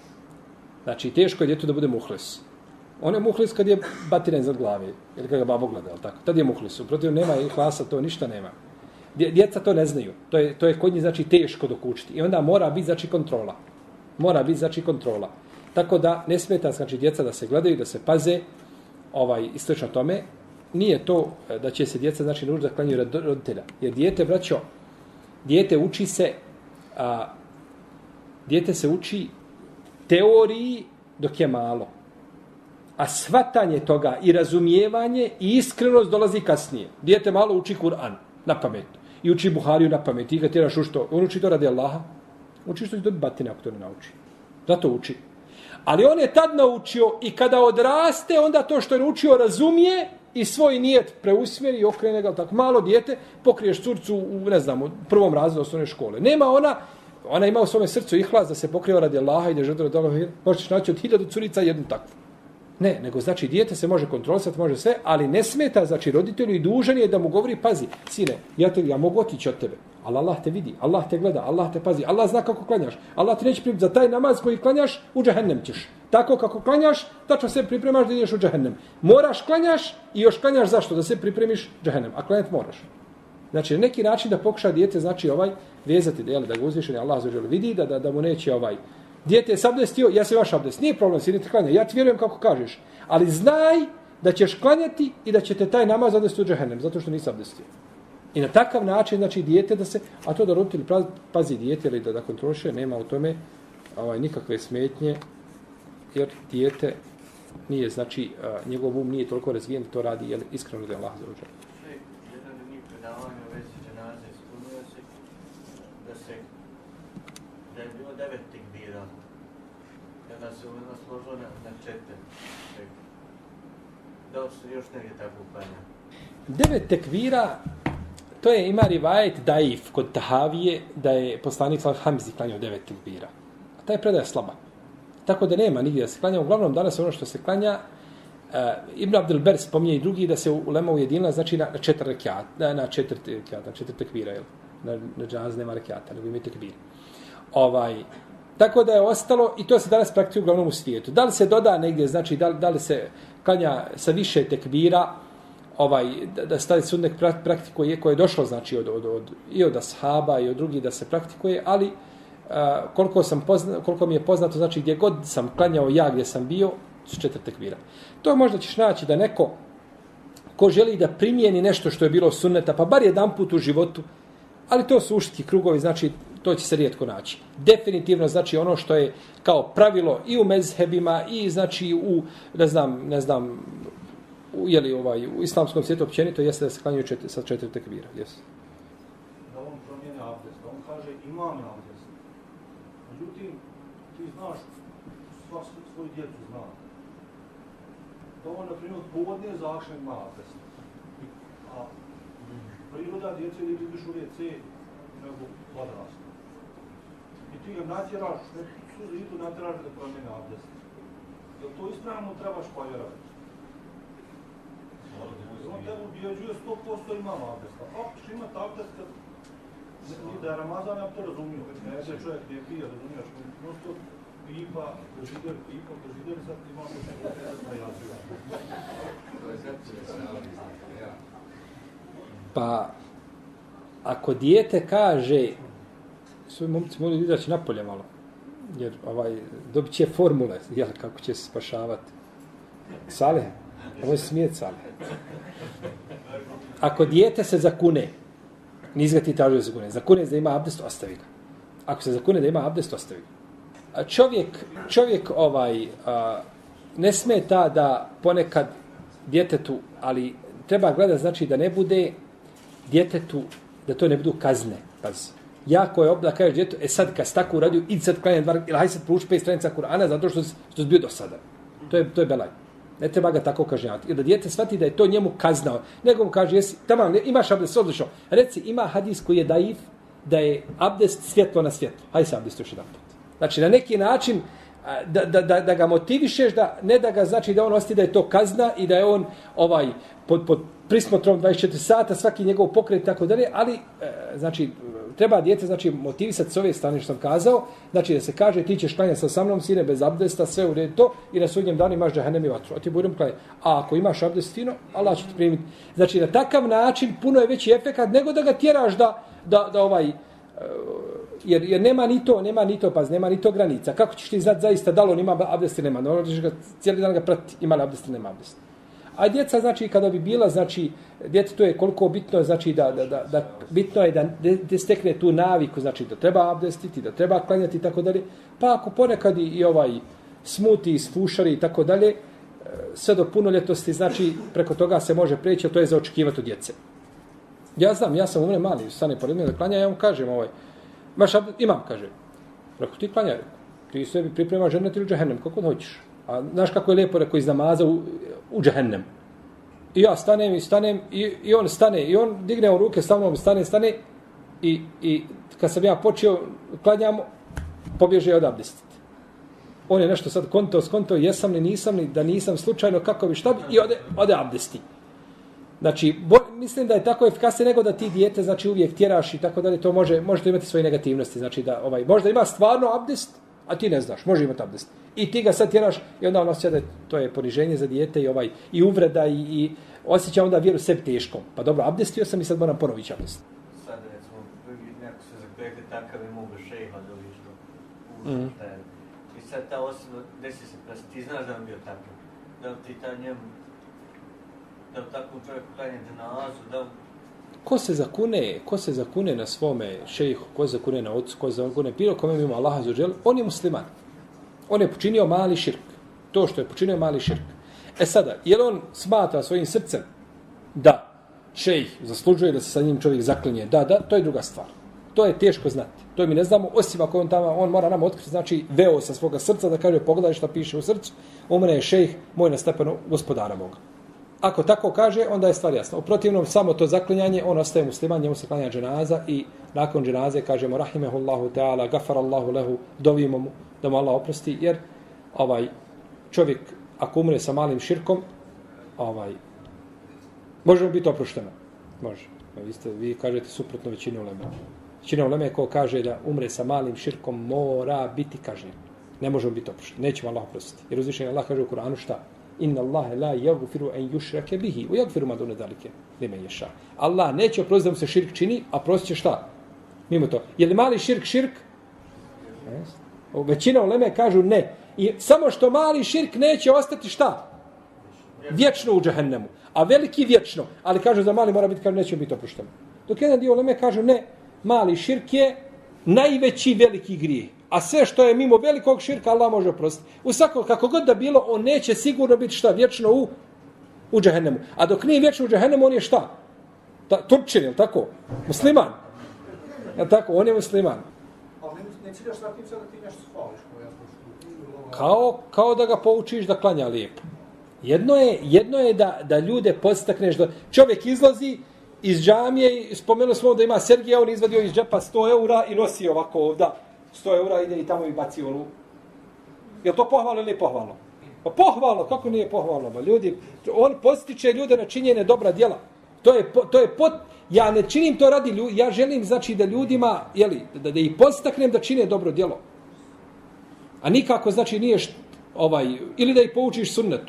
Znači, teško je djetu da bude muhlis. On je muhlis kad je batiren za glave, ili kad ga babo gleda, ali tako. Tad je muhlis. Uprotiv nema ihlasa, to ništa nema. Djeca to ne znaju. To je, to je kod njih, znači, teško dokučiti. I onda mora biti, znači, kontrola. Mora biti, znači, kontrola. Tako da ne smeta, znači, djeca da se gledaju, da se paze, ovaj, istočno tome. Nije to da će se djeca, znači, nužda da klanjaju roditelja. Jer dijete, braćo, dijete uči se, a, dijete se uči teoriji dok je malo. A shvatanje toga i razumijevanje i iskrenost dolazi kasnije. Dijete malo uči Kur'an na pamet. I uči Buhariju na pamet. I ga tjeraš u što? On uči to radi Allaha. Uči što će dobiti batine ako to ne nauči. Zato uči. Ali on je tad naučio i kada odraste, onda to što je naučio razumije i svoj nijet preusmjeri i okrene ga. Tako malo dijete, pokriješ curcu u, ne znam, u prvom razredu osnovne škole. Nema ona, ona ima u svome srcu ihlas da se pokriva radi Allaha i da želi radi Allaha. Možeš naći od hiljadu curica jednu takvu. Ne, nego znači dijete se može kontrolisati, može sve, ali ne smeta, znači roditelju i dužan je da mu govori, pazi, sine, ja, te, ja mogu otići od tebe, ali Allah te vidi, Allah te gleda, Allah te pazi, Allah zna kako klanjaš, Allah ti neće pripremiti za taj namaz koji klanjaš, u džahennem ćeš. Tako kako klanjaš, tačno se pripremaš da ideš u džahennem. Moraš klanjaš i još klanjaš zašto? Da se pripremiš džahennem, a klanjati moraš. Znači, na neki način da pokuša dijete, znači ovaj, vezati, da, jel, da ga uzvišeni Allah zaželi vidi, da, da, da mu neće ovaj, dijete je sabdestio, ja se vaš abdest. Nije problem, sidite klanja. Ja ti vjerujem kako kažeš. Ali znaj da ćeš klanjati i da će te taj namaz odvesti u džehennem, zato što nisi abdestio. I na takav način, znači, dijete da se, a to da roditelj pazi dijete ili da, da kontroliše, nema u tome ovaj, nikakve smetnje, jer dijete nije, znači, a, njegov um nije toliko razvijen, to radi, jel, iskreno da je Allah za uđer. Jedan od njih predavanja u vezi dženaze ispunio se da se da je bilo devet tekbira, kada se ona složila na, na četiri. Da li se još negdje tako uklanja? Devet tekbira, to je ima rivajet daif kod Tahavije, da je poslanik Salah Hamzi klanjao devet tekbira. A taj predaja slaba. Tako da nema nigdje da se klanja. Uglavnom, danas ono što se klanja, uh, Ibn Abdel Ber spominje i drugi da se ulema ujedinila, znači na, na četiri rekiata, na, na četiri rekiata, na četiri tekbira, jel? Na, na džaz nema rekiata, nego ima tekbira. Ovaj, tako da je ostalo, i to se danas praktikuje uglavnom u svijetu. Da li se doda negdje, znači da li, da li se klanja sa više tekbira, ovaj, da, da stavi sunnet praktikuje, koje je došlo, znači, od, od, od, i od ashaba i od drugih da se praktikuje, ali a, koliko, sam pozna, koliko mi je poznato, znači gdje god sam klanjao ja, gdje sam bio, su četiri tekbira. To možda ćeš naći da neko ko želi da primijeni nešto što je bilo sunneta, pa bar jedan put u životu, ali to su ušti krugovi, znači to će se rijetko naći. Definitivno, znači, ono što je kao pravilo i u mezhebima i, znači, u, ne znam, ne znam, u, jeli, ovaj, u islamskom svijetu općenito, jeste da se klanjaju čet, sa četiri tekbira. Jeste. Da on promijene abdest, da on kaže imam abdest. Međutim, ti znaš, sva svoju djecu zna. Da on, na primjer, povodne za akšan ima abdest. A priroda djece ili vidiš u djece nego odrasta. I ti ga natjeraš, su zidu natjeraš da promijene abdest. Jel to ispravno trebaš povjerovati? On tebe ubjeđuje sto posto imam abdesta. Ako ćeš imati abdest kad da je Ramazan, ja bi to razumio. Ne je čovjek gdje je pije, razumiješ? Prosto pipa, žider, pipa, žider, sad imam da jazio. Pa, ako dijete kaže, svoji momci moraju izaći napolje malo, jer ovaj, dobit će formule, jel, kako će se spašavati. Salih, ovo je smijet Salih. Ako dijete se zakune, nizga ti traži da se zakune, zakune da ima abdest, ostavi ga. Ako se zakune da ima abdest, ostavi ga. A čovjek, čovjek ovaj, a, ne smeta da ponekad djetetu, ali treba gledati, znači da ne bude djetetu, da to ne budu kazne. Pazi. Jako je obda, kažeš djetu, e sad kad si tako uradio, idi sad klanjati dva, ili hajde sad prouči pet stranica Kur'ana, zato što, što si bio do sada. To je, to je belaj. Ne treba ga tako kažnjavati. Jer da dijete shvati da je to njemu kaznao. Nego mu kaže, jesi, tamo, imaš abdest, odlično. Reci, ima hadis koji je daif, da je abdest svjetlo na svjetlo. Hajde se abdest još jedan put. Znači, na neki način, da, da, da, da ga motivišeš, da, ne da ga, znači, da on osti da je to kazna i da je on ovaj pod, pod prismotrom dvadeset četiri sata, svaki njegov pokret i tako dalje, ali, e, znači, treba dijete, znači, motivisati s ove strane što sam kazao, znači da se kaže ti ćeš klanjati sa mnom, sine, bez abdesta, sve u redu to, i na sudnjem danu imaš džehennem i vatru. A ti budem klanjati. A ako imaš abdest fino, Allah će ti primiti. Znači, na takav način puno je veći efekat nego da ga tjeraš da, da, da ovaj, jer, jer nema ni to, nema ni to, paz, nema ni to granica. Kako ćeš ti znati zaista da li on ima abdest ili nema? No, ga, cijeli dan ga prati, ima li abdest ili nema abdest. A djeca, znači, kada bi bila, znači, djetetu je koliko bitno, znači, da, da, da, da bitno je da, da stekne tu naviku, znači, da treba abdestiti, da treba klanjati i tako dalje. Pa ako ponekad i ovaj smuti, isfušari i tako dalje, sve do punoljetnosti, znači, preko toga se može preći, a to je za očekivati od djece. Ja znam, ja sam umre mali, stane pored mene da klanja, ja mu kažem, ovaj, maš abdest, imam, kaže. Rekao, ti klanjaj, ti sebi pripremaš ženet ili džehennem, kako hoćeš. A znaš kako je lijepo rekao iz namaza u, u džehennem. I ja stanem i stanem i, i on stane. I on digne u ruke, stavno stane, stane. I, I kad sam ja počeo klanjamo, pobježe od abdestiti. On je nešto sad konto, skonto, jesam li, nisam li, da nisam slučajno, kako bi, šta bi, i ode, ode abdesti. Znači, bo, mislim da je tako efikasnije nego da ti dijete, znači, uvijek tjeraš i tako dalje, to može, može to imati svoje negativnosti. Znači, da, ovaj, možda ima stvarno abdest, a ti ne znaš, može imati abdest. I ti ga sad tjeraš i onda on osjeća da to je poniženje za dijete i, ovaj, i uvreda i, i osjeća onda vjeru sebi teškom. Pa dobro, abdestio sam i sad moram ponoviti abdest. Sad recimo, neko se zaklekli takav i mogu šeha dobi što Mm. I sad ta osoba, desi se prasi, ti znaš da on bio takav. Da li ti ta njemu, da li takvom čovjeku klanje dženazu, da li... Ko se zakune, ko se zakune na svome šejhu, ko se zakune na ocu, ko se zakune bilo kome ima Allaha dželle, on je musliman. On je počinio mali širk. To što je počinio mali širk. E sada, je li on smatra svojim srcem da šejh zaslužuje da se sa njim čovjek zaklinje? Da, da, to je druga stvar. To je teško znati. To mi ne znamo, osim ako on tamo, on mora nam otkriti, znači, veo sa svoga srca da kaže, pogledaj šta piše u srcu, u mene je šejh moj na stepenu gospodara moga. Ako tako kaže, onda je stvar jasna. U protivnom, samo to zaklinjanje, on ostaje musliman, njemu se klanja dženaza i nakon dženaze kažemo rahimehullahu ta'ala, gafarallahu lehu, dovimo mu da mu Allah oprosti, jer ovaj čovjek, ako umre sa malim širkom, ovaj, može mu biti oprošteno. Može. Vi, ste, vi kažete suprotno većinu uleme. Većina uleme ko kaže da umre sa malim širkom mora biti kažnjen. Ne može mu biti oprošteno. Neće mu Allah oprostiti. Jer uzvišenje Allah kaže u Kur'anu šta? Inna Allahe la yaghfiru an yushraka bihi wa yaghfiru ma duna zalika liman yasha. Allah neće oprostiti da mu se širk čini, a prostit će šta? Mimo to. Je li mali širk širk? Yes. Većina uleme kažu ne. I samo što mali širk neće ostati šta? Vječno u džehennemu. A veliki vječno. Ali kažu za mali mora biti, kažu neće biti oprošteno. Dok jedan dio uleme kažu ne, mali širk je najveći veliki grijeh. A sve što je mimo velikog širka, Allah može oprostiti. U svakom, kako god da bilo, on neće sigurno biti šta, vječno u, u džehennemu. A dok nije vječno u džehennemu, on je šta? Ta, Turčin, je li tako? Musliman. Je li tako? On je musliman. Ali ne ciljaš na tim sada ti nešto hvališ. Kao, kao da ga poučiš da klanja lijepo. Jedno je, jedno je da, da ljude podstakneš. Da čovjek izlazi iz džamije i spomenuli smo da ima Sergija, on izvadio iz džepa sto eura i nosi ovako ovdje. sto eura ide i tamo i baci onu. Je li to pohvalno ili nije pohvalno? Pa pohvalno, kako nije pohvalno? Ba ljudi, on postiče ljude na činjenje dobra djela. To je, to je pot, ja ne činim to radi ljudi, ja želim znači da ljudima, jeli, da, da ih postaknem da čine dobro djelo. A nikako znači nije št, ovaj, ili da ih poučiš sunnetu.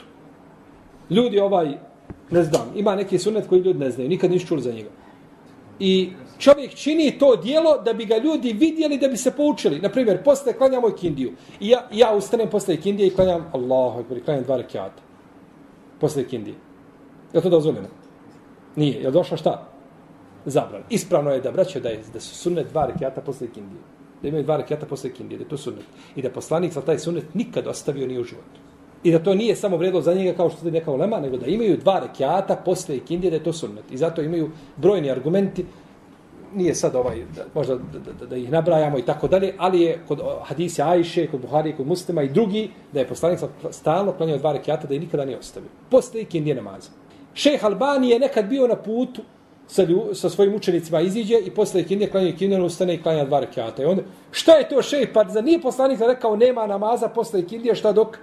Ljudi ovaj, ne znam, ima neki sunnet koji ljudi ne znaju, nikad nisu čuli za njega. I čovjek čini to djelo da bi ga ljudi vidjeli, da bi se poučili. Naprimjer, posle klanjamo ikindiju. I ja, ja ustanem posle ikindije i klanjam Allahu ekber, klanjam dva rekata. Posle ikindije. Je to dozvoljeno? Nije. Je došla šta? Zabran. Ispravno je da braćo da je da su sunnet dva rekata posle ikindije. Da imaju dva rekata posle ikindije, da je to sunnet. I da poslanik sa taj sunnet nikad ostavio ni u životu. I da to nije samo vrijedilo za njega kao što je neka ulema, nego da imaju dva rekata posle ikindije, da je to sunnet. I zato imaju brojni argumenti, nije sad ovaj, da, možda da, da, da ih nabrajamo i tako dalje, ali je kod hadise Ajše, kod Buhari, kod Muslima i drugi, da je poslanik stalno klanjao dva rekata, da je nikada nije ostavio. Posle ikindije namaza. Šejh Albani je nekad bio na putu sa, lju, sa svojim učenicima, iziđe i posle ikindije klanja ikindije, ustane i klanja dva rekata. I onda, šta je to šejh? Pa za nije poslanik rekao nema namaza posle ikindije, šta dok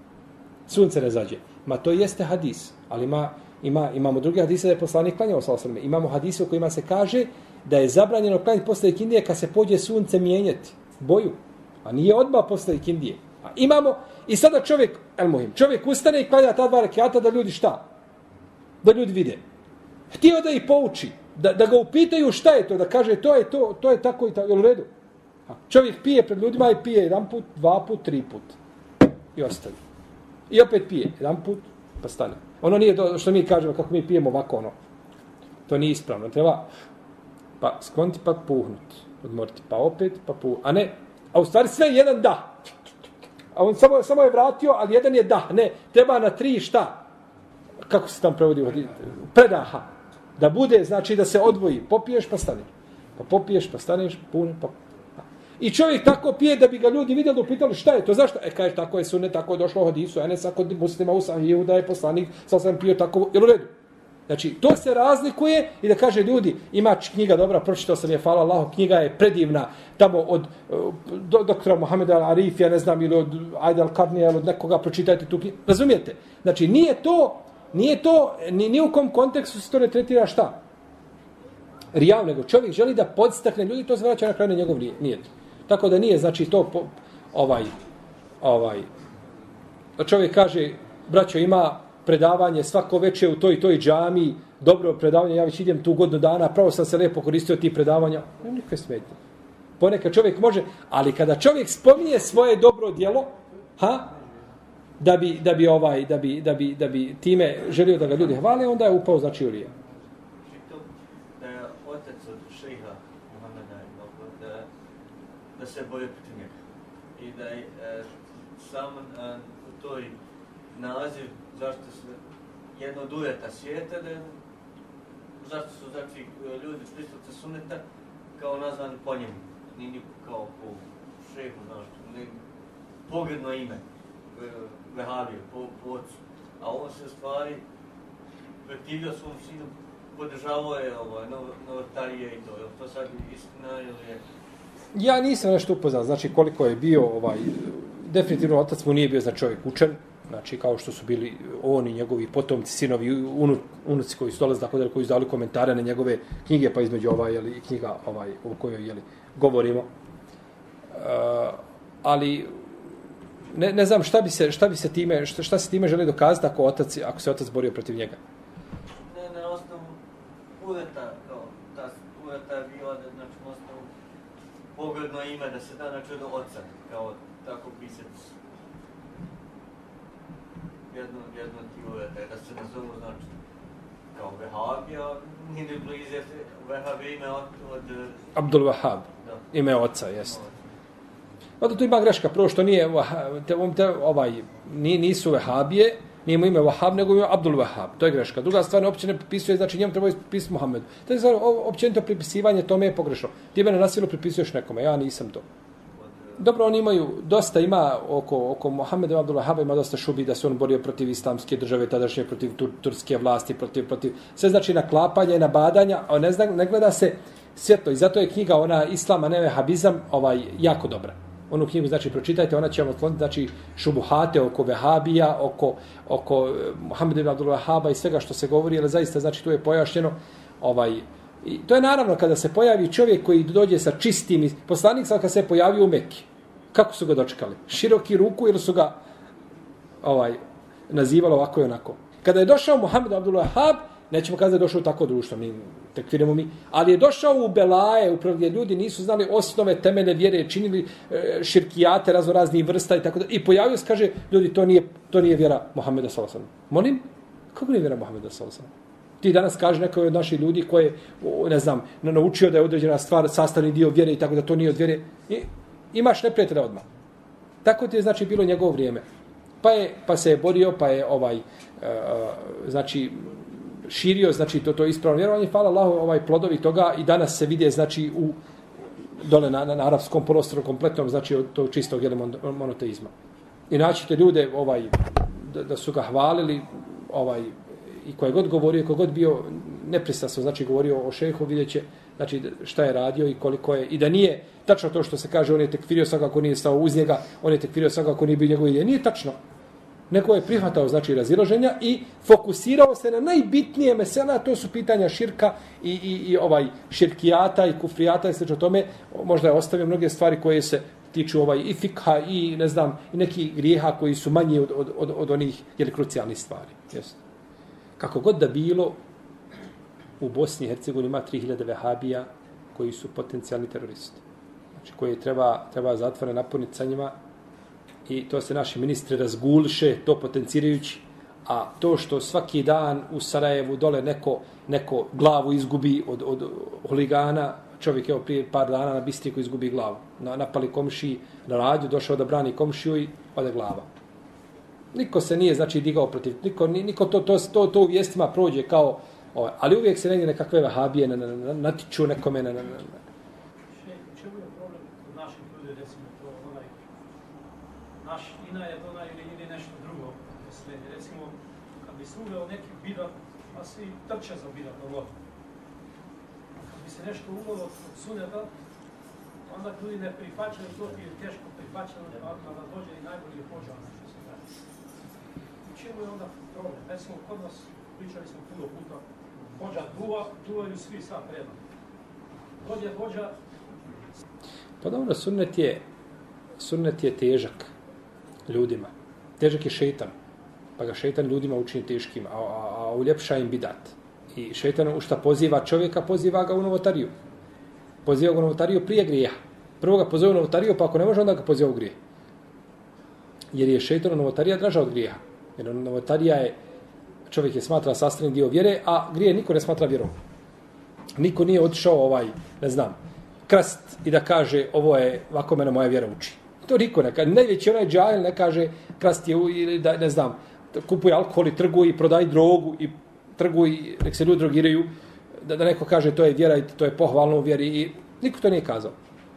sunce ne zađe. Ma to jeste hadis, ali ima, ima, imamo drugi hadise da je poslanik klanjao sallallahu alejhi ve sellem. Imamo hadise u kojima se kaže da je zabranjeno klanjati posle ikindije kad se pođe sunce mijenjati boju, a nije odmah posle ikindije. A imamo, i sada čovjek, el muhim, čovjek ustane i klanja ta dva rekata da ljudi šta? Da ljudi vide. Htio da ih pouči, da, da ga upitaju šta je to, da kaže to je to, to je tako i tako, je u redu? A čovjek pije pred ljudima i pije jedan put, dva put, tri put. I ostavi. I opet pije jedan put, pa stane. Ono nije to što mi kažemo kako mi pijemo ovako ono. To nije ispravno. Treba pa skloniti pa puhnuti. Odmoriti pa opet pa puhnuti. A ne, a u stvari sve jedan da. A on samo, samo je vratio, ali jedan je da. Ne, treba na tri šta? Kako se tam prevodi? Predaha. Da bude, znači da se odvoji. Popiješ pa staneš. Pa popiješ pa staneš, puhne pa. I čovjek tako pije da bi ga ljudi vidjeli, upitali šta je to, zašto? E, kaže, tako je sunnet, tako je došlo u hadisu, Enesa kod Muslima u Sahiju, da je poslanik, sad sam pio tako, jel u redu? Znači, to se razlikuje i da kaže ljudi, ima knjiga dobra, pročitao sam je, hvala Allahu, knjiga je predivna, tamo od do, doktora Mohameda Al-Arifija, ne znam, ili od Ajda Al-Karnija, ili od nekoga, pročitajte tu knjigu. Razumijete? Znači, nije to, nije to, ni, ni u kom kontekstu se to ne tretira šta? Rijav, nego čovjek želi da podstakne ljudi, to se vraća na kraju na njegov nijet. Tako da nije, znači, to po, ovaj, ovaj, da čovjek kaže, braćo, ima predavanje svako veče u toj toj džami, dobro predavanje, ja već idem tu godinu dana, pravo sam se lijepo koristio ti predavanja, ne nikakve smetnje. Ponekad čovjek može, ali kada čovjek spominje svoje dobro djelo, ha, da bi, da bi, ovaj, da bi, da bi, da bi time želio da ga ljudi hvale, onda je upao, znači, u rije. Da je otac od šejha Muhameda da, da se boje protiv njega. I da je e, samo e, u toj naziv zašto se jedno od uvjeta svijeta, da je, zašto su znači, ljudi prisutci sunneta kao nazvani po njemu. Nije kao po šejhu, znaš, ne, pogredno ime, vehavije, po, po ocu. A on se stvari protivio svom sinu, podržavao je ovaj, novotarije i to. Je to sad istina ili je? Ja nisam nešto upoznao, znači koliko je bio, ovaj, definitivno otac mu nije bio znači čovjek učen, znači kao što su bili on i njegovi potomci, sinovi, unu, unuci koji su dolazili, tako da koji su dali komentare na njegove knjige, pa između ovaj, jeli, knjiga ovaj, o kojoj jeli, govorimo. Uh, ali ne, ne znam šta bi se, šta bi se time, šta, šta se time želi dokazati ako, otac, ako se otac borio protiv njega. Ne, na osnovu uvjeta, kao, ta uvjeta je bila, znači, na osnovu pogledno ime da se da znači od oca, kao tako pisac. Jedno, jedno ti uvjeta je da se nazovu, znači, kao Vehabija, nije ne bliže Vehabija ime od, od... Abdul Wahab. Da. ime oca, jest. Onda tu ima greška, prvo što nije, te, te, ovaj, nisu Vehabije, nije mu ime Vahab, nego ime Abdul Vahab. To je greška. Druga stvar, uopće ne pripisuje, znači njemu treba pripisati Muhammedu. To je stvar, općenito pripisivanje, tome je pogrešno. Ti mene na silu pripisuješ nekome, ja nisam to. Dobro, oni imaju, dosta ima oko, oko Muhammeda Abdul Vahaba, ima dosta šubi da se on borio protiv islamske države, tadašnje protiv tur, turske vlasti, protiv, protiv, sve znači naklapanja i nabadanja, a ne, zna, ne gleda se svjetlo. I zato je knjiga ona Islama, ne Vehabizam, ovaj, jako dobra. Onu knjigu, znači, pročitajte, ona će vam otkloniti, znači, šubuhate oko Vehabija, oko, oko Muhammeda Abdul Vahaba i svega što se govori, ali zaista, znači, tu je pojašnjeno, ovaj, i to je naravno kada se pojavi čovjek koji dođe sa čistim, poslanik sam kad se pojavio u Mekki, kako su ga dočekali? Široki ruku ili su ga ovaj, nazivalo ovako i onako? Kada je došao Muhammed Abdul Wahab, nećemo kazati da je došao u tako društvo, mi tekfirimo mi, ali je došao u Belaje, upravo gdje ljudi nisu znali osnove, temeljne vjere, činili e, širkijate, razno raznih vrsta i tako da. I pojavio se, kaže, ljudi, to nije, to nije vjera Muhammeda sallallahu alejhi ve sellem. Molim? Kako nije vjera Muhammeda sallallahu alejhi ve sellem? Ti danas kaže neko od naših ljudi koje, ne znam, naučio da je određena stvar sastavni dio vjere i tako da to nije od vjere. I imaš neprijatelja odmah. Tako ti je, znači, bilo njegovo vrijeme. Pa, je, pa se je borio, pa je ovaj, uh, znači, širio, znači, to, to je ispravno vjerovanje. Hvala Allahu, ovaj, plodovi toga i danas se vide, znači, u dole na, na, na arapskom prostoru kompletnom, znači, od tog čistog jele monoteizma. I naćite ljude, ovaj, da, da su ga hvalili, ovaj, i koje god govorio, koje god bio nepristrasno, znači govorio o šejhu, vidjet će, znači, šta je radio i koliko je, i da nije tačno to što se kaže, on je tekfirio svakako nije stao uz njega, on je tekfirio svakako nije bio njegov ideja. Nije tačno. Neko je prihvatao, znači, razilaženja i fokusirao se na najbitnije mesela, to su pitanja širka i, i, i ovaj širkijata i kufrijata i sve o tome. Možda je ostavio mnoge stvari koje se tiču ovaj, i fikha i, ne znam, i neki grijeha koji su manji od, od, od, od onih, jeli, krucijalnih stvari. Jeste. Kako god da bilo, u Bosni i Hercegovini ima tri hiljade vehabija koji su potencijalni teroristi. Znači, koji treba, treba zatvore napuniti sa njima i to se naši ministri razgulše, to potencirajući. A to što svaki dan u Sarajevu dole neko, neko glavu izgubi od, od huligana, čovjek je prije par dana na Bistriku izgubi glavu. Na, napali komšiji na radiju, došao da brani komšiju i ode glava. Niko se nije, znači, digao protiv, niko, niko to, to, to, to u vijestima prođe kao, ovaj, ali uvijek se negdje nekakve vahabije na, na, na, natiču nekome. Na, na, na. Čemu je problem kod naših ljudi, recimo, to onaj, naš inajet onaj ili, ili nešto drugo sledi. Recimo, kad bi se uveo neki bidat, a svi trče za bidat, ovo. Kad bi se nešto uvelo od suneta, onda ljudi ne prihvaćaju to, jer je teško prihvaćeno, a kada dođe i najbolji je požavno. Čemu je onda problem? Recimo, kod nas pričali smo puno puta, vođa duva, duvaju svi sad predam. Dođe vođa... Pa dobro, sunnet je, sunnet je težak ljudima. Težak je šeitan. Pa ga šeitan ljudima učini teškim, a, a, a uljepša im bidat. I šeitan u šta poziva čovjeka, poziva ga u novotariju. Poziva ga u novotariju prije grijeha. Prvo ga poziva u novotariju, pa ako ne može, onda ga poziva u grijeh. Jer je šeitan novotarija draža od grijeha. Jer novotarija je, čovjek je smatra sastavni dio vjere, a grije niko ne smatra vjerom. Niko nije otišao ovaj, ne znam, krast i da kaže ovo je, ovako mene moja vjera uči. To niko ne kaže. Najveći onaj džahil ne kaže krast je, ili da, ne znam, kupuje alkohol i trguje i prodaje drogu i trguje, nek se ljudi drogiraju, da, da neko kaže to je vjera i to je pohvalno u vjeri i niko to nije kazao.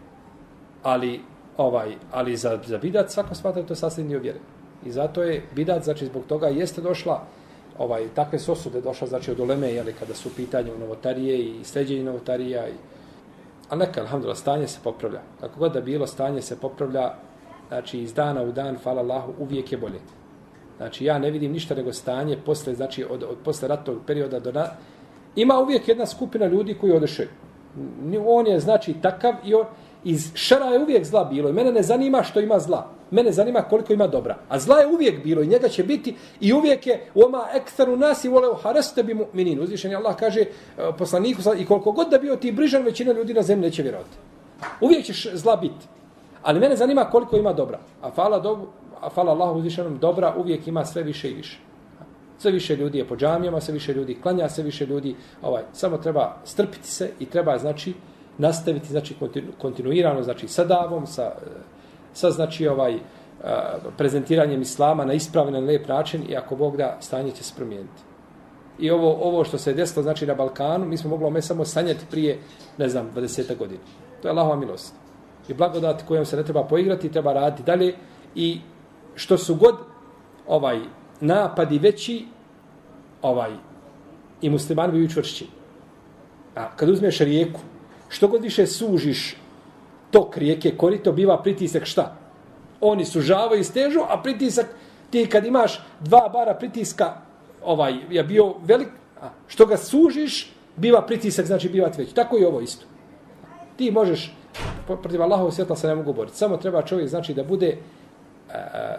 Ali, ovaj, ali za, za bidat svako smatra to sastavni dio vjere. I zato je bidat, znači zbog toga jeste došla, ovaj, takve su osude došla, znači od uleme, jeli, kada su u pitanju novotarije i sljeđenje novotarija. I... A neka, alhamdulillah, stanje se popravlja. Kako god da bilo, stanje se popravlja, znači iz dana u dan, hvala Allahu, uvijek je bolje. Znači ja ne vidim ništa nego stanje posle, znači od, od posle ratnog perioda do na... Ima uvijek jedna skupina ljudi koji odešaju. On je, znači, takav i on... Iz šara je uvijek zla bilo i mene ne zanima što ima zla. Mene zanima koliko ima dobra. A zla je uvijek bilo i njega će biti i uvijek je oma ekstaru nasi voleo haraste bi mu'minin. Uzvišeni Allah kaže poslaniku i koliko god da bio ti brižan, većina ljudi na zemlji neće vjerovati. Uvijek će zla biti. Ali mene zanima koliko ima dobra. A hvala, do, a hvala Allahu uzvišenom, dobra uvijek ima sve više i više. Sve više ljudi je po džamijama, sve više ljudi klanja, sve više ljudi, ovaj, samo treba strpiti se i treba, znači, nastaviti, znači, kontinu, kontinuirano, znači, sa davom, sa, sa znači, ovaj, prezentiranjem islama na ispravan, na lijep način i ako Bog da, stanje će se promijeniti. I ovo, ovo što se desilo, znači, na Balkanu, mi smo mogli ome samo sanjati prije, ne znam, dvadeset godina. To je Allahova milost. I blagodat kojom se ne treba poigrati, treba raditi dalje. I što su god ovaj napadi veći, ovaj, i muslimani biju čvršći. A kad uzmeš rijeku, što god više sužiš tok rijeke, korito, biva pritisak šta? Oni sužavaju i stežu, a pritisak, ti kad imaš dva bara pritiska, ovaj, je bio velik, a što ga sužiš, biva pritisak, znači biva veći. Tako i ovo isto. Ti možeš, protiv Allahovog svjetla se ne mogu boriti. Samo treba čovjek, znači, da bude uh,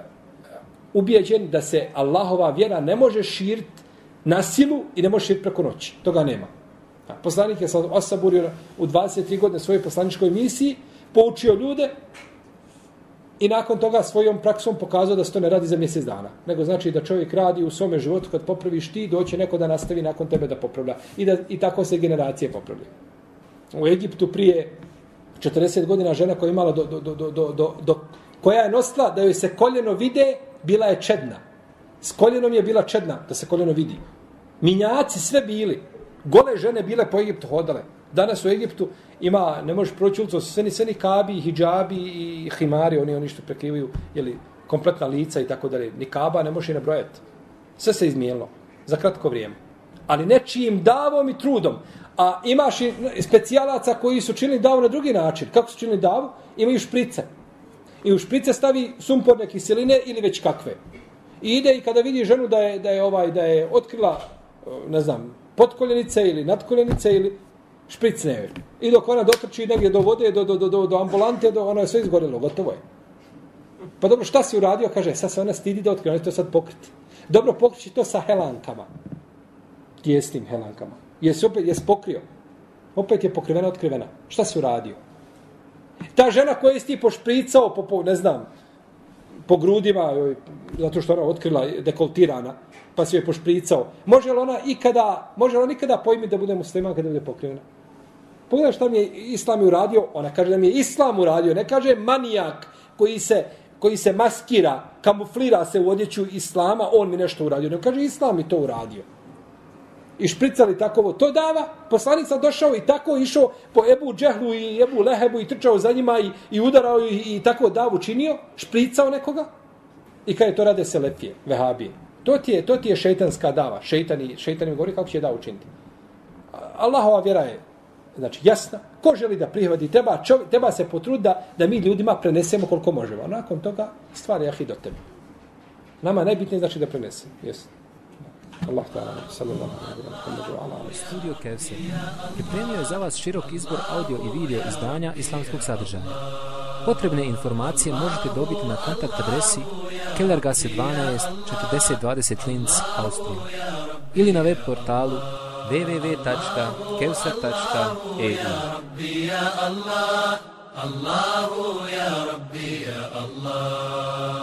ubijeđen da se Allahova vjera ne može širiti na silu i ne može širiti preko noći. Toga nema. A, poslanik je sad osaburio u dvadeset tri godine svoje poslaničkoj misiji, poučio ljude i nakon toga svojom praksom pokazao da se to ne radi za mjesec dana. Nego znači da čovjek radi u svome životu, kad popraviš ti, doće neko da nastavi nakon tebe da popravlja. I, da, i tako se generacije popravljaju. U Egiptu prije četrdeset godina žena koja je imala do, do, do, do, do, do, do, koja je nosila da joj se koljeno vide, bila je čedna. S koljenom je bila čedna, da se koljeno vidi. Minjaci sve bili. Gole žene bile po Egiptu hodale. Danas u Egiptu ima, ne možeš proći ulicu, sve ni, sve ni kabi, hidžabi i himari, oni, oni što prekrivaju, jeli, kompletna lica i tako dalje. Ni kaba ne može i nabrojati. Sve se izmijenilo. Za kratko vrijeme. Ali nečijim davom i trudom. A imaš i specijalaca koji su činili davu na drugi način. Kako su činili davu? Imaju šprice. I u šprice stavi sumporne kiseline ili već kakve. I ide i kada vidi ženu da je, da je, ovaj, da je otkrila, ne znam, potkoljenice ili nadkoljenice ili špricne joj. I dok ona dotrči negdje do vode, do, do, do, do, do ambulante, do, ono je sve izgorilo, gotovo je. Pa dobro, šta si uradio? Kaže, sad se ona stidi da otkrije, ona je to sad pokriti. Dobro, pokriči to sa helankama. Tijesnim helankama. Jesi opet, jesi pokrio? Opet je pokrivena, otkrivena. Šta si uradio? Ta žena koja je ti pošpricao, po, po, ne znam, po grudima, joj, zato što ona otkrila dekoltirana, pa si joj pošpricao. Može li ona ikada, može li ona ikada pojmiti da bude musliman kada bude pokrivena? Pogledaj šta mi je Islam uradio, ona kaže da mi je Islam uradio, ne kaže manijak koji se, koji se maskira, kamuflira se u odjeću Islama, on mi nešto uradio, ne kaže Islam mi to uradio. I špricali takovo, to dava, poslanik sam došao i tako išao po Ebu Džehlu i Ebu Lehebu i trčao za njima i, i udarao i, i tako davu činio, špricao nekoga i kada je to rade Selefije, Vehabije. To ti je, to ti je šeitanska dava, šeitani, šeitani govori kako će davu činiti. Allahova vjera je, znači, jasna, ko želi da prihvati, treba, čovjek, treba se potruditi da, da mi ljudima prenesemo koliko možemo, a nakon toga stvar je ahid od tebe. Nama najbitnije znači da prenesemo, jesno. Allah ta'ala, sallallahu alaihi wa Studio Kevser pripremio je za vas širok izbor audio i video izdanja islamskog sadržaja. Potrebne informacije možete dobiti na kontakt adresi Kellergasse dvanaest četrdeset dvadeset Linz, Austrija ili na web portalu w w w tačka kevser tačka e u. Allahu ya Rabbi ya Allah